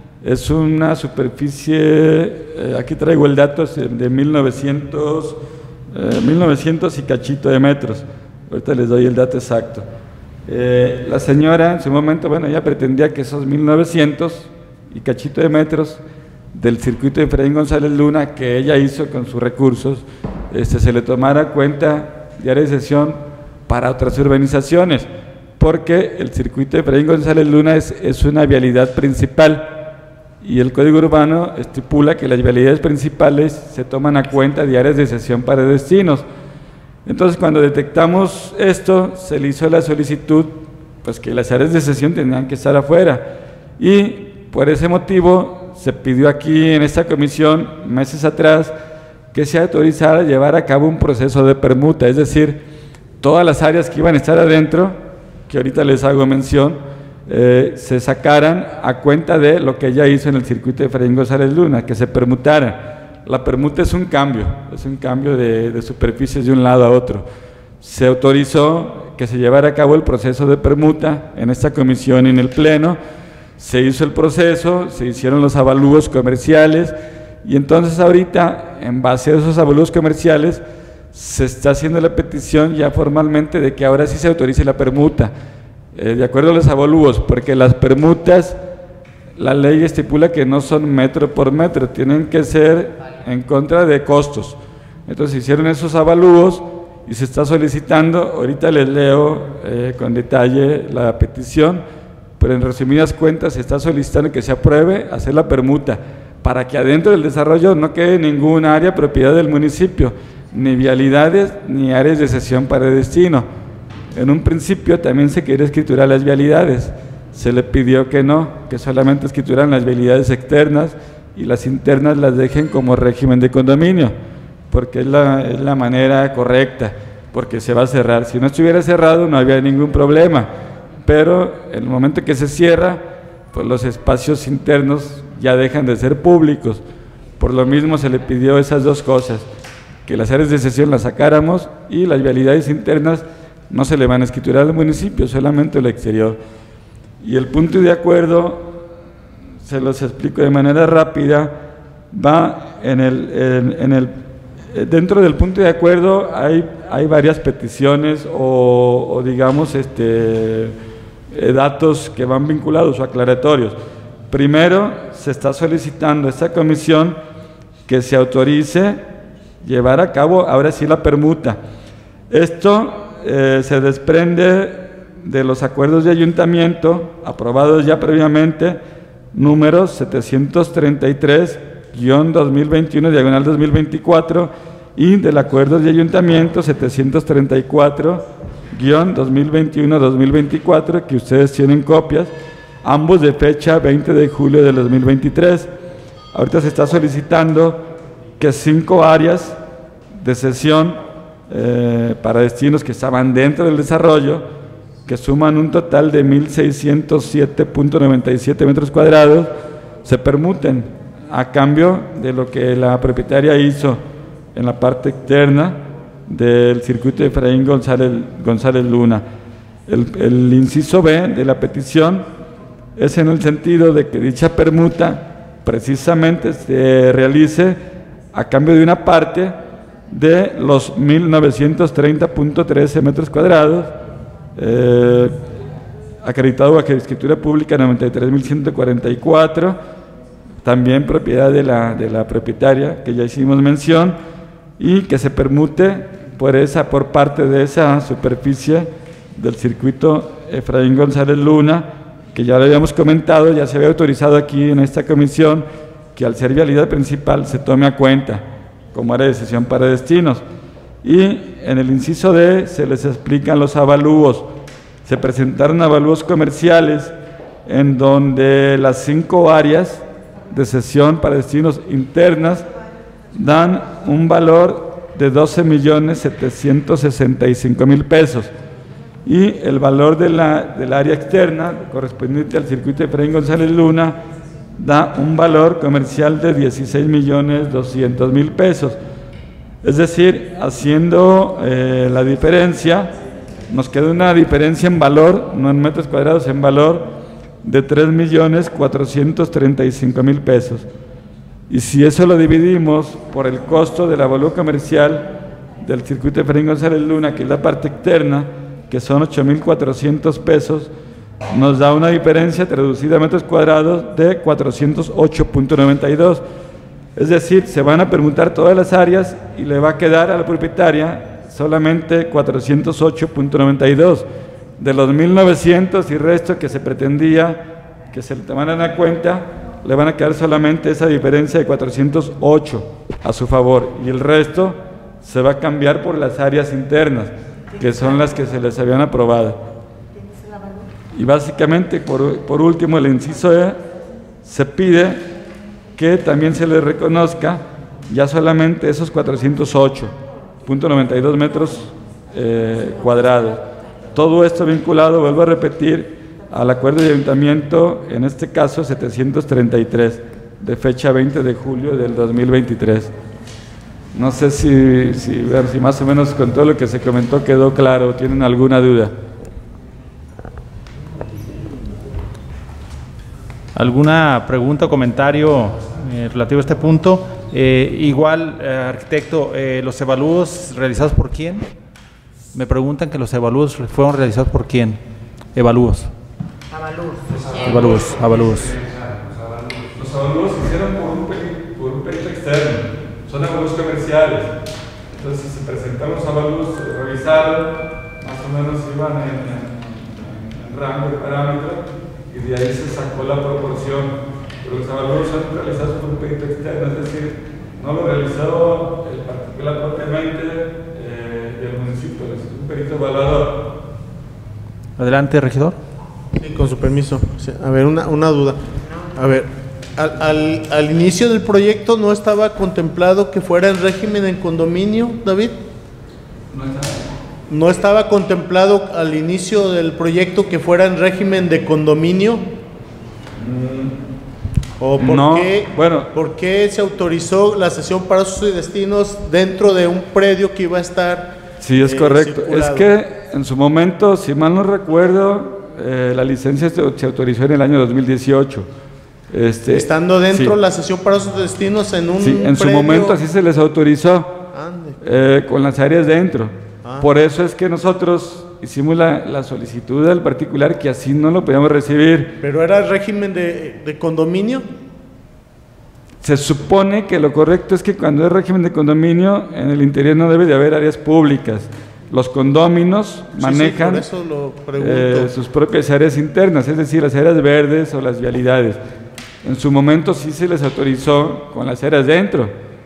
Es una superficie, eh, aquí traigo el dato, de mil novecientos, eh, mil novecientos y cachito de metros. Ahorita les doy el dato exacto. Eh, la señora en su momento, bueno, ella pretendía que esos mil novecientos y cachito de metros del circuito de Efraín González Luna, que ella hizo con sus recursos, este, se le tomara cuenta de área de cesión para otras urbanizaciones, porque el circuito de Efraín González Luna es, es una vialidad principal y el Código Urbano estipula que las vialidades principales se toman a cuenta de áreas de cesión para destinos. Entonces, cuando detectamos esto, se le hizo la solicitud pues que las áreas de cesión tenían que estar afuera y por ese motivo se pidió aquí en esta comisión meses atrás que se autorizara a llevar a cabo un proceso de permuta, es decir, todas las áreas que iban a estar adentro, que ahorita les hago mención, eh, se sacaran a cuenta de lo que ella hizo en el circuito de Efraín González Luna, que se permutaran. La permuta es un cambio, es un cambio de, de superficies de un lado a otro. Se autorizó que se llevara a cabo el proceso de permuta en esta comisión y en el Pleno, se hizo el proceso, se hicieron los avalúos comerciales y entonces ahorita, en base a esos avalúos comerciales, se está haciendo la petición ya formalmente de que ahora sí se autorice la permuta, eh, de acuerdo a los avalúos, porque las permutas, la ley estipula que no son metro por metro, tienen que ser en contra de costos. Entonces hicieron esos avalúos y se está solicitando, ahorita les leo eh, con detalle la petición, pero en resumidas cuentas se está solicitando que se apruebe hacer la permuta, para que adentro del desarrollo no quede ninguna área propiedad del municipio, ni vialidades, ni áreas de cesión para destino. En un principio también se quería escriturar las vialidades, se le pidió que no, que solamente escrituran las vialidades externas y las internas las dejen como régimen de condominio, porque es la, es la manera correcta, porque se va a cerrar. Si no estuviera cerrado no había ningún problema, pero en el momento que se cierra, pues los espacios internos ya dejan de ser públicos. Por lo mismo se le pidió esas dos cosas, que las áreas de cesión las sacáramos y las vialidades internas no se le van a escriturar al municipio, solamente el exterior. Y el punto de acuerdo, se los explico de manera rápida, va en el, en, en el dentro del punto de acuerdo hay, hay varias peticiones o, o digamos este, eh, datos que van vinculados o aclaratorios. Primero, se está solicitando a esta comisión que se autorice llevar a cabo ahora sí la permuta. Esto eh, se desprende de los acuerdos de ayuntamiento aprobados ya previamente, número setecientos treinta y tres guión dos mil veintiuno diagonal dos mil veinticuatro y del acuerdo de ayuntamiento setecientos treinta y cuatro guión dos mil veintiuno dos mil veinticuatro, que ustedes tienen copias, ambos de fecha veinte de julio de dos mil veintitrés. Ahorita se está solicitando que cinco áreas de cesión eh, para destinos que estaban dentro del desarrollo, que suman un total de mil seiscientos siete punto noventa y siete metros cuadrados, se permuten a cambio de lo que la propietaria hizo en la parte externa del circuito de Efraín González, González Luna. El, el inciso B de la petición es en el sentido de que dicha permuta precisamente se realice a cambio de una parte de los mil novecientos treinta punto trece metros cuadrados, eh, acreditado a escritura pública noventa y tres mil ciento cuarenta y cuatro, también propiedad de la, de la propietaria, que ya hicimos mención, y que se permute por, esa, por parte de esa superficie del circuito Efraín González Luna, que ya lo habíamos comentado, ya se había autorizado aquí en esta comisión, que al ser vialidad principal se tome a cuenta como área de cesión para destinos. Y en el inciso D se les explican los avalúos. Se presentaron avalúos comerciales en donde las cinco áreas de cesión para destinos internas dan un valor de doce millones setecientos sesenta y cinco mil pesos, y el valor de la, del área externa correspondiente al circuito de Efraín González Luna da un valor comercial de dieciséis millones doscientos mil pesos. Es decir, haciendo eh, la diferencia, nos queda una diferencia en valor, no en metros cuadrados, en valor de tres millones cuatrocientos treinta y cinco mil pesos. Y si eso lo dividimos por el costo del avalúo comercial del circuito de Efraín González Luna, que es la parte externa, que son ocho mil cuatrocientos pesos, nos da una diferencia traducida a metros cuadrados de cuatrocientos ocho punto noventa y dos. Es decir, se van a permutar todas las áreas y le va a quedar a la propietaria solamente cuatrocientos ocho punto noventa y dos. De los mil novecientos y resto que se pretendía que se le tomaran a cuenta, le van a quedar solamente esa diferencia de cuatrocientos ocho a su favor, y el resto se va a cambiar por las áreas internas, que son las que se les habían aprobado. Y básicamente, por, por último, el inciso E, se pide que también se le reconozca ya solamente esos cuatrocientos ocho punto noventa y dos metros eh, cuadrados. Todo esto vinculado, vuelvo a repetir, al acuerdo de ayuntamiento, en este caso setecientos treinta y tres, de fecha veinte de julio del dos mil veintitrés. No sé si, si, ver, si más o menos con todo lo que se comentó quedó claro, ¿tienen alguna duda? ¿Alguna pregunta o comentario eh, relativo a este punto? Eh, igual, eh, arquitecto, eh, ¿los evalúos realizados por quién? Me preguntan que los evalúos fueron realizados por quién. Evalúos. Avalúos. Evalúos, avalúos. Los avalúos se hicieron por un, peri, por un perito externo, son avalúos comerciales. Entonces se presentaron los avalúos, se revisaron, más o menos iban en, en, en rango de parámetros, y de ahí se sacó la proporción. Pero los avalúos son realizados por un perito externo, es decir, no lo realizó el particular propiamente eh, del municipio, es un perito evaluador. Adelante, regidor. Sí, con su permiso. Sí, a ver, una, una duda. A ver, al, al, al inicio del proyecto no estaba contemplado que fuera en régimen en condominio, David. No estaba. ¿No estaba contemplado al inicio del proyecto que fuera en régimen de condominio? ¿O por, No, qué, bueno. por qué se autorizó la cesión para usos y destinos dentro de un predio que iba a estar? Sí, es eh, correcto. circulado? Es que en su momento, si mal no recuerdo, eh, la licencia se, se autorizó en el año dos mil dieciocho. Este, Estando dentro sí. la cesión para usos y destinos en un Sí, en su predio- momento así se les autorizó, Ande. eh, con las áreas dentro. Ah. Por eso es que nosotros hicimos la, la solicitud al particular que así no lo podíamos recibir. ¿Pero era régimen de, de condominio? Se supone que lo correcto es que cuando es régimen de condominio, en el interior no debe de haber áreas públicas. Los condóminos Sí, manejan sí, por eso lo pregunto. eh, sus propias áreas internas, es decir, las áreas verdes o las vialidades. En su momento sí se les autorizó con las áreas dentro.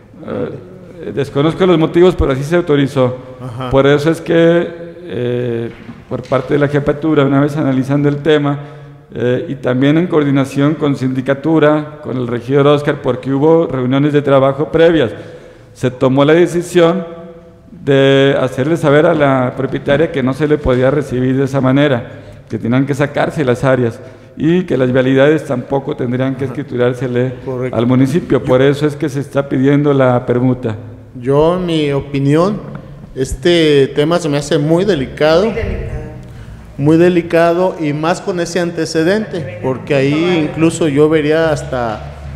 Eh, desconozco los motivos, pero así se autorizó. Ajá. Por eso es que eh, por parte de la jefatura, una vez analizando el tema, eh, y también en coordinación con sindicatura, con el regidor Óscar, porque hubo reuniones de trabajo previas, se tomó la decisión de hacerle saber a la propietaria que no se le podía recibir de esa manera, que tenían que sacarse las áreas y que las vialidades tampoco tendrían que escriturársele Correcto. al municipio. Por eso es que se está pidiendo la permuta. Yo, en mi opinión, este tema se me hace muy delicado. Muy delicado. Muy delicado y más con ese antecedente, porque ahí incluso yo vería hasta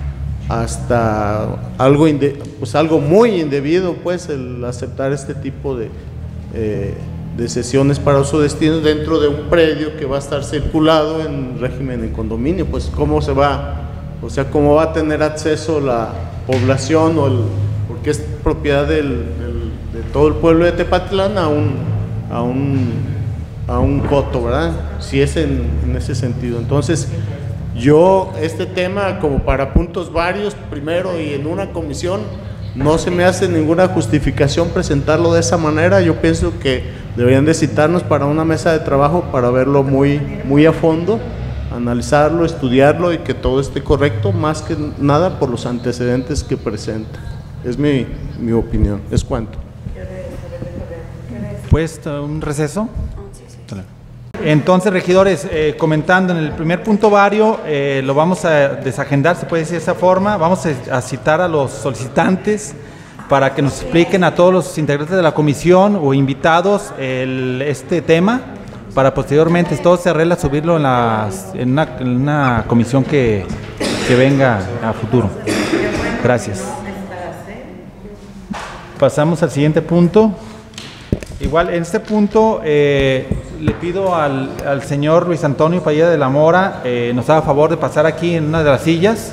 hasta algo inde, pues algo muy indebido, pues el aceptar este tipo de eh, de sesiones para uso de destinos dentro de un predio que va a estar circulado en régimen de condominio. Pues cómo se va, o sea, cómo va a tener acceso la población o el, porque es propiedad del, del, de todo el pueblo de Tepatlán a un a un a un coto, ¿verdad? Si es en, en ese sentido. Entonces, yo este tema como para puntos varios, primero y en una comisión, no se me hace ninguna justificación presentarlo de esa manera. Yo pienso que deberían de citarnos para una mesa de trabajo para verlo muy, muy a fondo, analizarlo, estudiarlo y que todo esté correcto, más que nada por los antecedentes que presenta. Es mi, mi opinión. ¿Es cuánto? Pues un receso. Entonces, regidores, eh, comentando en el primer punto vario, eh, lo vamos a desagendar, se puede decir de esa forma. Vamos a, a citar a los solicitantes para que nos expliquen a todos los integrantes de la comisión o invitados el, este tema, para posteriormente, si todo se arregla, subirlo en, las, en, una, en una comisión que, que venga a futuro. Gracias. Pasamos al siguiente punto. Igual, en este punto eh, le pido al, al señor Luis Antonio Padilla de la Mora, eh, nos haga favor de pasar aquí en una de las sillas.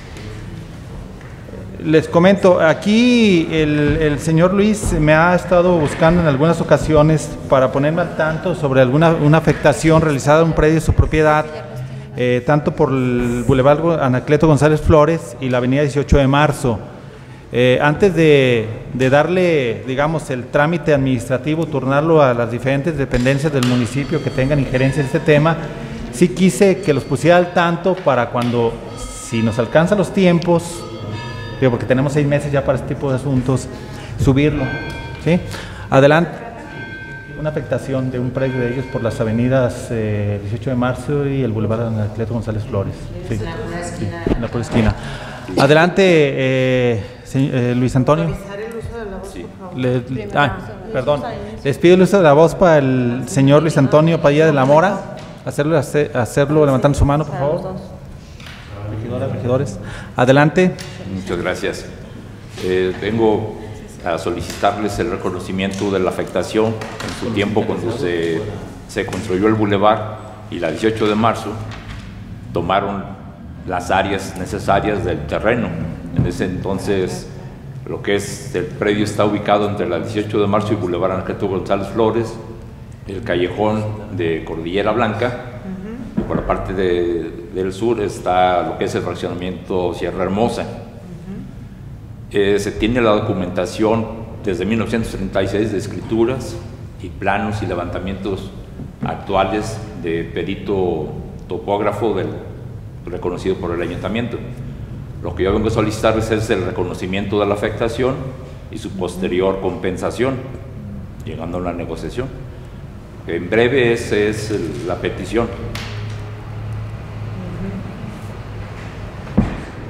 Les comento, aquí el, el señor Luis me ha estado buscando en algunas ocasiones para ponerme al tanto sobre alguna una afectación realizada en un predio de su propiedad, eh, tanto por el Boulevard Anacleto González Flores y la avenida dieciocho de marzo. Eh, antes de, de darle, digamos, el trámite administrativo, turnarlo a las diferentes dependencias del municipio que tengan injerencia en este tema, sí quise que los pusiera al tanto para cuando, si nos alcanzan los tiempos, digo, porque tenemos seis meses ya para este tipo de asuntos, subirlo, ¿sí? Adelante. Una afectación de un predio de ellos por las avenidas eh, dieciocho de marzo y el Boulevard Anacleto González Flores. Sí, En la pura esquina. sí, en la pura esquina. Adelante, eh, señor, eh, Luis Antonio. Le- ah, perdón. Les pido el uso de la voz para el señor Luis Antonio Padilla de la Mora. Hacerlo, hacer- hacerlo levantando su mano, por favor. Regidoras, regidores. Adelante. Muchas gracias. Eh, vengo a solicitarles el reconocimiento de la afectación en su tiempo cuando se, se construyó el bulevar y la dieciocho de marzo tomaron las áreas necesarias del terreno. En ese entonces, lo que es el predio está ubicado entre la dieciocho de marzo y Boulevard Anacleto González Flores, el callejón de Cordillera Blanca, y por la parte de, del sur está lo que es el fraccionamiento Sierra Hermosa. Eh, se tiene la documentación desde mil novecientos treinta y seis de escrituras y planos y levantamientos actuales de perito topógrafo del, reconocido por el ayuntamiento. Lo que yo vengo a solicitarles es el reconocimiento de la afectación y su posterior compensación, llegando a una negociación. En breve esa es el, la petición.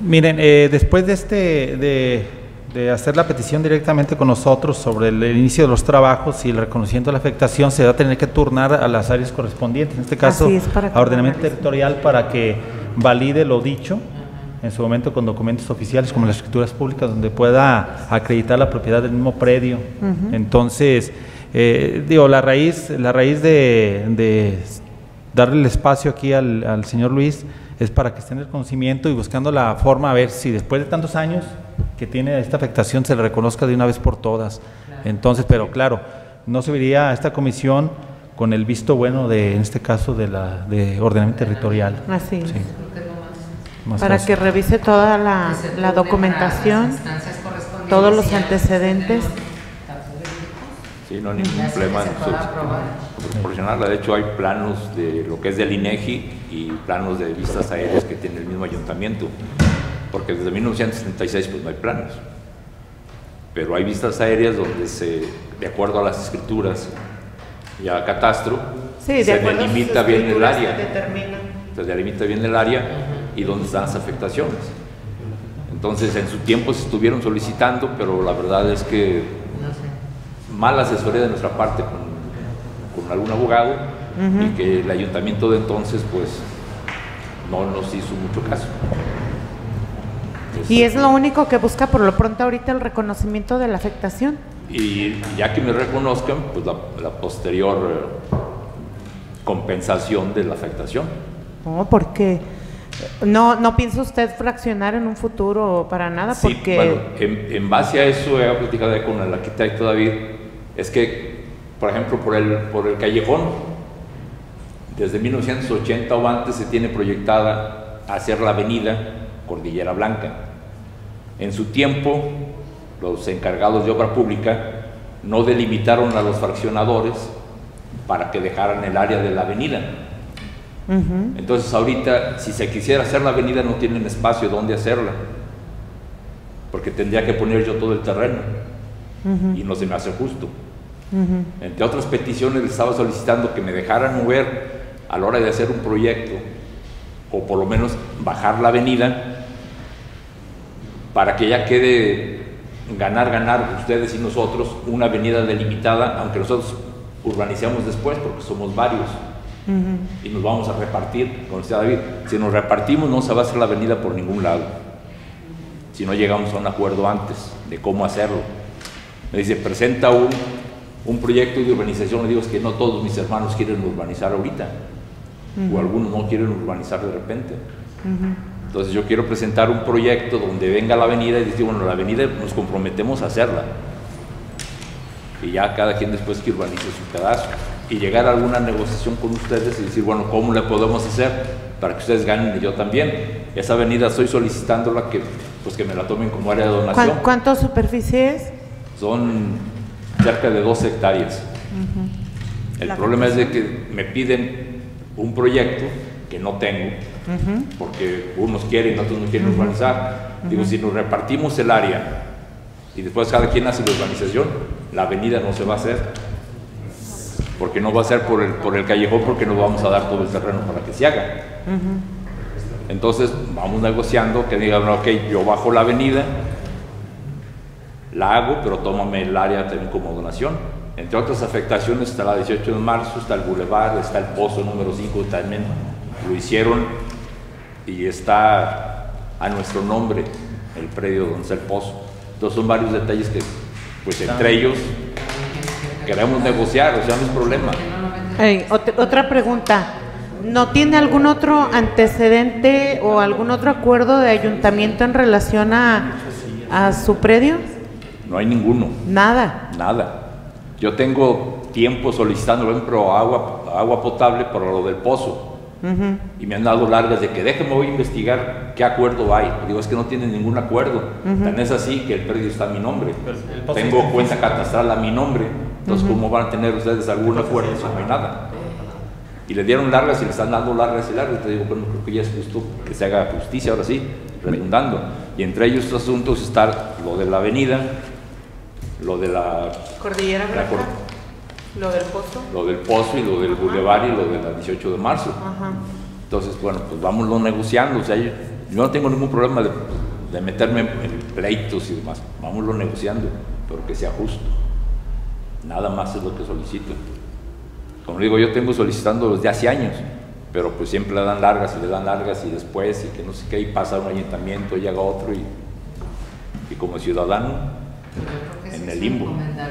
Miren, eh, después de este de, de hacer la petición directamente con nosotros sobre el, el inicio de los trabajos y el reconocimiento de la afectación, se va a tener que turnar a las áreas correspondientes, en este caso Así es, para que a ordenamiento lo analicen. territorial, para que valide lo dicho en su momento con documentos oficiales como las escrituras públicas, donde pueda acreditar la propiedad del mismo predio. Ujú. Entonces, eh, digo, la raíz, la raíz de, de darle el espacio aquí al, al señor Luis es para que esté en el conocimiento y buscando la forma a ver si después de tantos años que tiene esta afectación se le reconozca de una vez por todas. Entonces, pero claro, no serviría a esta comisión con el visto bueno de, en este caso, de la de ordenamiento territorial. Así es. Sí. Más Para eso. que revise toda la, Que se la turnen a documentación, las instancias correspondientes todos los y ya antecedentes. Sí, no hay ningún Ya se- problema se en puede nosotros aprobar. proporcionarla. De hecho, hay planos de lo que es del INEGI y planos de vistas aéreas que tiene el mismo ayuntamiento, porque desde mil novecientos setenta y seis pues no hay planos. Pero hay vistas aéreas donde se, de acuerdo a las escrituras y al catastro, Sí, de se acuerdo a sus delimita bien el escrituras área. se determina. Se delimita bien el área y dónde están las afectaciones. Entonces, en su tiempo se estuvieron solicitando, pero la verdad es que mala asesoría de nuestra parte con, con algún abogado Ujú. y que el ayuntamiento de entonces, pues, no nos hizo mucho caso. Y es lo único que busca por lo pronto ahorita el reconocimiento de la afectación. Y ya que me reconozcan, pues la, la posterior eh, compensación de la afectación. No, porque no, no piensa usted fraccionar en un futuro para nada, Sí, porque bueno, en, en base a eso he platicado ya con el arquitecto David, es que, por ejemplo, por el, por el callejón, desde mil novecientos ochenta o antes se tiene proyectada hacer la avenida Cordillera Blanca. En su tiempo, los encargados de obra pública no delimitaron a los fraccionadores para que dejaran el área de la avenida. Ujú. Entonces ahorita, si se quisiera hacer la avenida, no tienen espacio donde hacerla, porque tendría que poner yo todo el terreno, Ujú. y no se me hace justo. Ujú. Entre otras peticiones, les estaba solicitando que me dejaran mover a la hora de hacer un proyecto, o por lo menos bajar la avenida, para que ya quede ganar, ganar ustedes y nosotros, una avenida delimitada, aunque nosotros urbanicemos después, porque somos varios. Ujú. Y nos vamos a repartir, como decía David, si nos repartimos no se va a hacer la avenida por ningún lado, si no llegamos a un acuerdo antes de cómo hacerlo. Me dice, presenta un, un proyecto de urbanización, le digo, es que no todos mis hermanos quieren urbanizar ahorita, o algunos no quieren urbanizar de repente. Entonces yo quiero presentar un proyecto donde venga la avenida y decir, bueno, la avenida nos comprometemos a hacerla, y ya cada quien después que urbanice su pedazo, y llegar a alguna negociación con ustedes y decir, bueno, ¿cómo le podemos hacer para que ustedes ganen y yo también? Esa avenida estoy solicitándola que, pues que me la tomen como área de donación. ¿Cuán- ¿Cuánto superficie es? Son cerca de dos hectáreas. El La problema es de que me piden un proyecto que no tengo, Ujú. porque unos quieren y otros no quieren urbanizar. Digo, si nos repartimos el área y después cada quien hace la urbanización, la avenida no se va a hacer, porque no va a ser por el, por el callejón, porque no vamos a dar todo el terreno para que se haga. Entonces vamos negociando, que digan, ok, yo bajo la avenida, la hago, pero tómame el área también como donación. Entre otras afectaciones está la dieciocho de marzo, está el bulevar, está el pozo número cinco, también lo hicieron y está a nuestro nombre el predio donde está el pozo. Entonces son varios detalles que, pues entre ellos, queremos negociar, o sea, no es problema. Ey, ot- otra pregunta. ¿No tiene algún otro antecedente o algún otro acuerdo de ayuntamiento en relación a, a su predio? No hay ninguno, Nada. nada. Yo tengo tiempo solicitando, por ejemplo, agua, agua potable para lo del pozo. Ujú. Y me han dado largas de que déjeme voy a investigar qué acuerdo hay. Digo, es que no tienen ningún acuerdo. Tan es así que el predio está a mi nombre. el pozo Tengo está en cuenta catastral a mi nombre. Entonces, ¿cómo van a tener ustedes algún acuerdo si no hay nada? Y le dieron largas y le están dando largas y largas. Te digo, bueno, creo que ya es justo que se haga justicia ahora sí, redundando. Y entre ellos estos asuntos está lo de la avenida, lo de la, Cordillera la Blanca, cor- lo del pozo. lo del pozo y lo del bulevar y lo de la dieciocho de marzo. Ajá. Entonces, bueno, pues vámonos negociando. O sea, yo, Yo no tengo ningún problema de, de meterme en pleitos y demás, vámonos negociando, pero que sea justo. Nada más es lo que solicito. Como digo, yo tengo solicitando desde hace años, pero pues siempre le dan largas y le dan largas y después, y que no sé qué, y pasa un ayuntamiento y haga otro, y, y como ciudadano, en el limbo.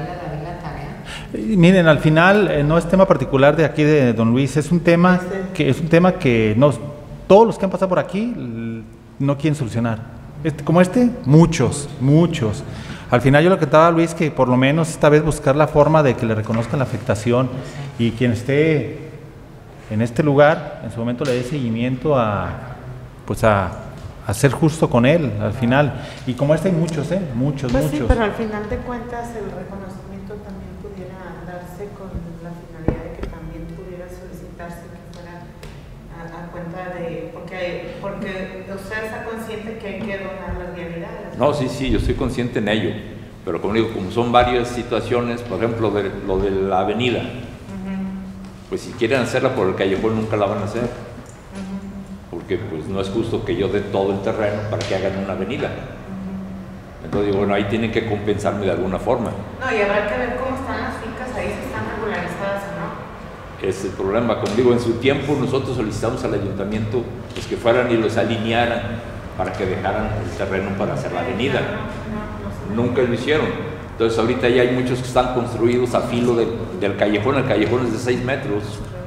Y miren, al final eh, no es tema particular de aquí de don Luis, es un tema que es un tema que nos, todos los que han pasado por aquí l- no quieren solucionar. Este, como este, muchos, muchos. Al final yo lo que estaba Luis, que por lo menos esta vez buscar la forma de que le reconozcan la afectación y quien esté en este lugar, en su momento le dé seguimiento a, pues a, a ser justo con él al final. Y como este hay muchos, ¿eh? Muchos, Pues muchos. sí, pero al final de cuentas el reconocimiento también pudiera darse con la finalidad de que también pudiera solicitarse que fuera a, a cuenta de, porque, porque usted está consciente que hay que donar las vialidades. No, sí, sí, yo estoy consciente en ello, pero como digo, como son varias situaciones, por ejemplo, de, lo de la avenida, pues si quieren hacerla por el callejón nunca la van a hacer, porque pues no es justo que yo dé todo el terreno para que hagan una avenida. Entonces digo, bueno, ahí tienen que compensarme de alguna forma. No, y habrá que ver cómo están las fincas ahí, si están regularizadas o no. Es el problema. Como digo, en su tiempo nosotros solicitamos al ayuntamiento pues, que fueran y los alinearan para que dejaran el terreno para hacer la avenida. Nunca lo hicieron. Entonces ahorita ya hay muchos que están construidos a filo de, del callejón. El callejón es de seis metros.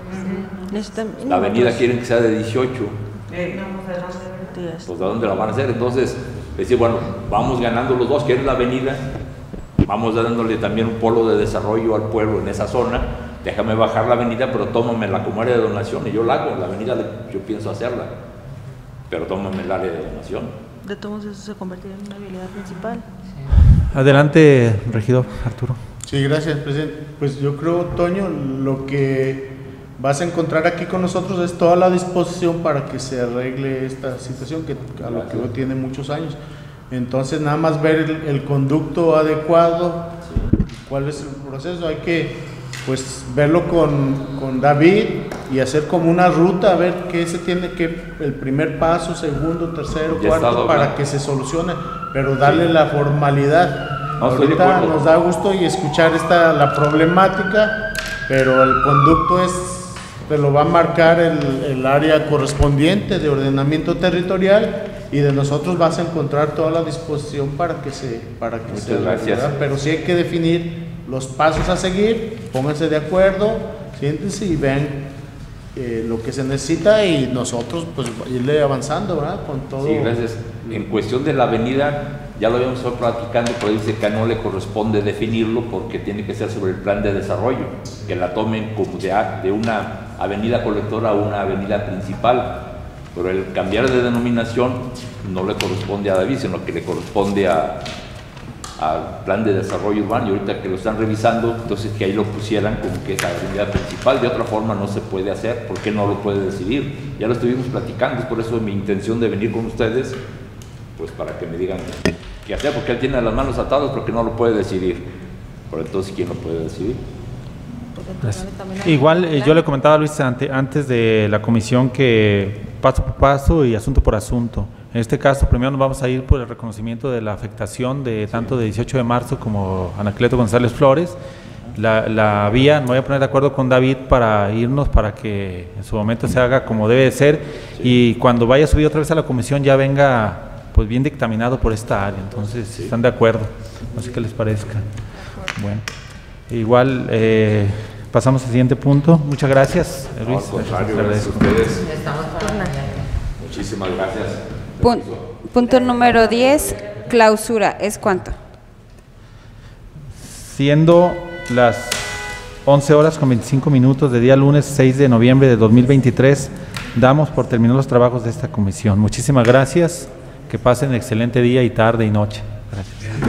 La avenida quieren que sea de dieciocho. Pues ¿de dónde la van a hacer? Entonces, decir, bueno, vamos ganando los dos, quieren la avenida, vamos dándole también un polo de desarrollo al pueblo en esa zona, déjame bajar la avenida, pero tómamela como área de donación, y yo la hago, la avenida yo pienso hacerla, pero tómame el área de donación. De todos eso se convertiría en una vialidad principal. Adelante, regidor Arturo. Sí, gracias, presidente. Pues yo creo, Toño, lo que vas a encontrar aquí con nosotros es toda la disposición para que se arregle esta situación que a lo que tiene muchos años. Entonces, nada más ver el, el conducto adecuado, cuál es el proceso. Hay que pues verlo con, con David y hacer como una ruta, a ver qué se tiene que, el primer paso, segundo, tercero, Ya cuarto, para que se solucione, pero darle sí. la formalidad. No, Ahorita nos da gusto y escuchar esta la problemática, pero el conducto es, te lo va a marcar el, el área correspondiente de ordenamiento territorial, y de nosotros vas a encontrar toda la disposición para que se para que Muchas se gracias. ¿verdad? Pero sí hay que definir los pasos a seguir, pónganse de acuerdo, siéntense y vean eh, lo que se necesita, y nosotros pues irle avanzando, ¿verdad? Con todo. Sí, gracias. En cuestión de la avenida, ya lo habíamos estado platicando, pero dice que no le corresponde definirlo porque tiene que ser sobre el plan de desarrollo, que la tomen como de, de una avenida colectora a una avenida principal, pero el cambiar de denominación no le corresponde a David, sino que le corresponde a al plan de desarrollo urbano, y ahorita que lo están revisando, entonces que ahí lo pusieran como que es la avenida principal. De otra forma no se puede hacer, porque no lo puede decidir. Ya lo estuvimos platicando, es por eso mi intención de venir con ustedes, pues para que me digan qué hacer, porque él tiene las manos atadas porque no lo puede decidir. Pero entonces, ¿quién lo puede decidir? Gracias. Igual eh, yo le comentaba a Luis ante, antes de la comisión que paso por paso y asunto por asunto. En este caso, primero nos vamos a ir por el reconocimiento de la afectación de tanto de dieciocho de marzo como Anacleto González Flores. La, la vía, me voy a poner de acuerdo con David para irnos, para que en su momento se haga como debe de ser, sí. Y cuando vaya a subir otra vez a la comisión ya venga pues bien dictaminado por esta área. Entonces, sí. ¿Están de acuerdo? No sé qué les parezca. Bueno, igual eh, pasamos al siguiente punto. Muchas gracias, Luis. No, al contrario, gracias a ustedes. Muchísimas gracias. Punto, punto número diez, clausura. ¿Es cuánto? Siendo las once horas con veinticinco minutos de día lunes seis de noviembre de dos mil veintitrés, damos por terminados los trabajos de esta comisión. Muchísimas gracias. Que pasen excelente día y tarde y noche. Gracias.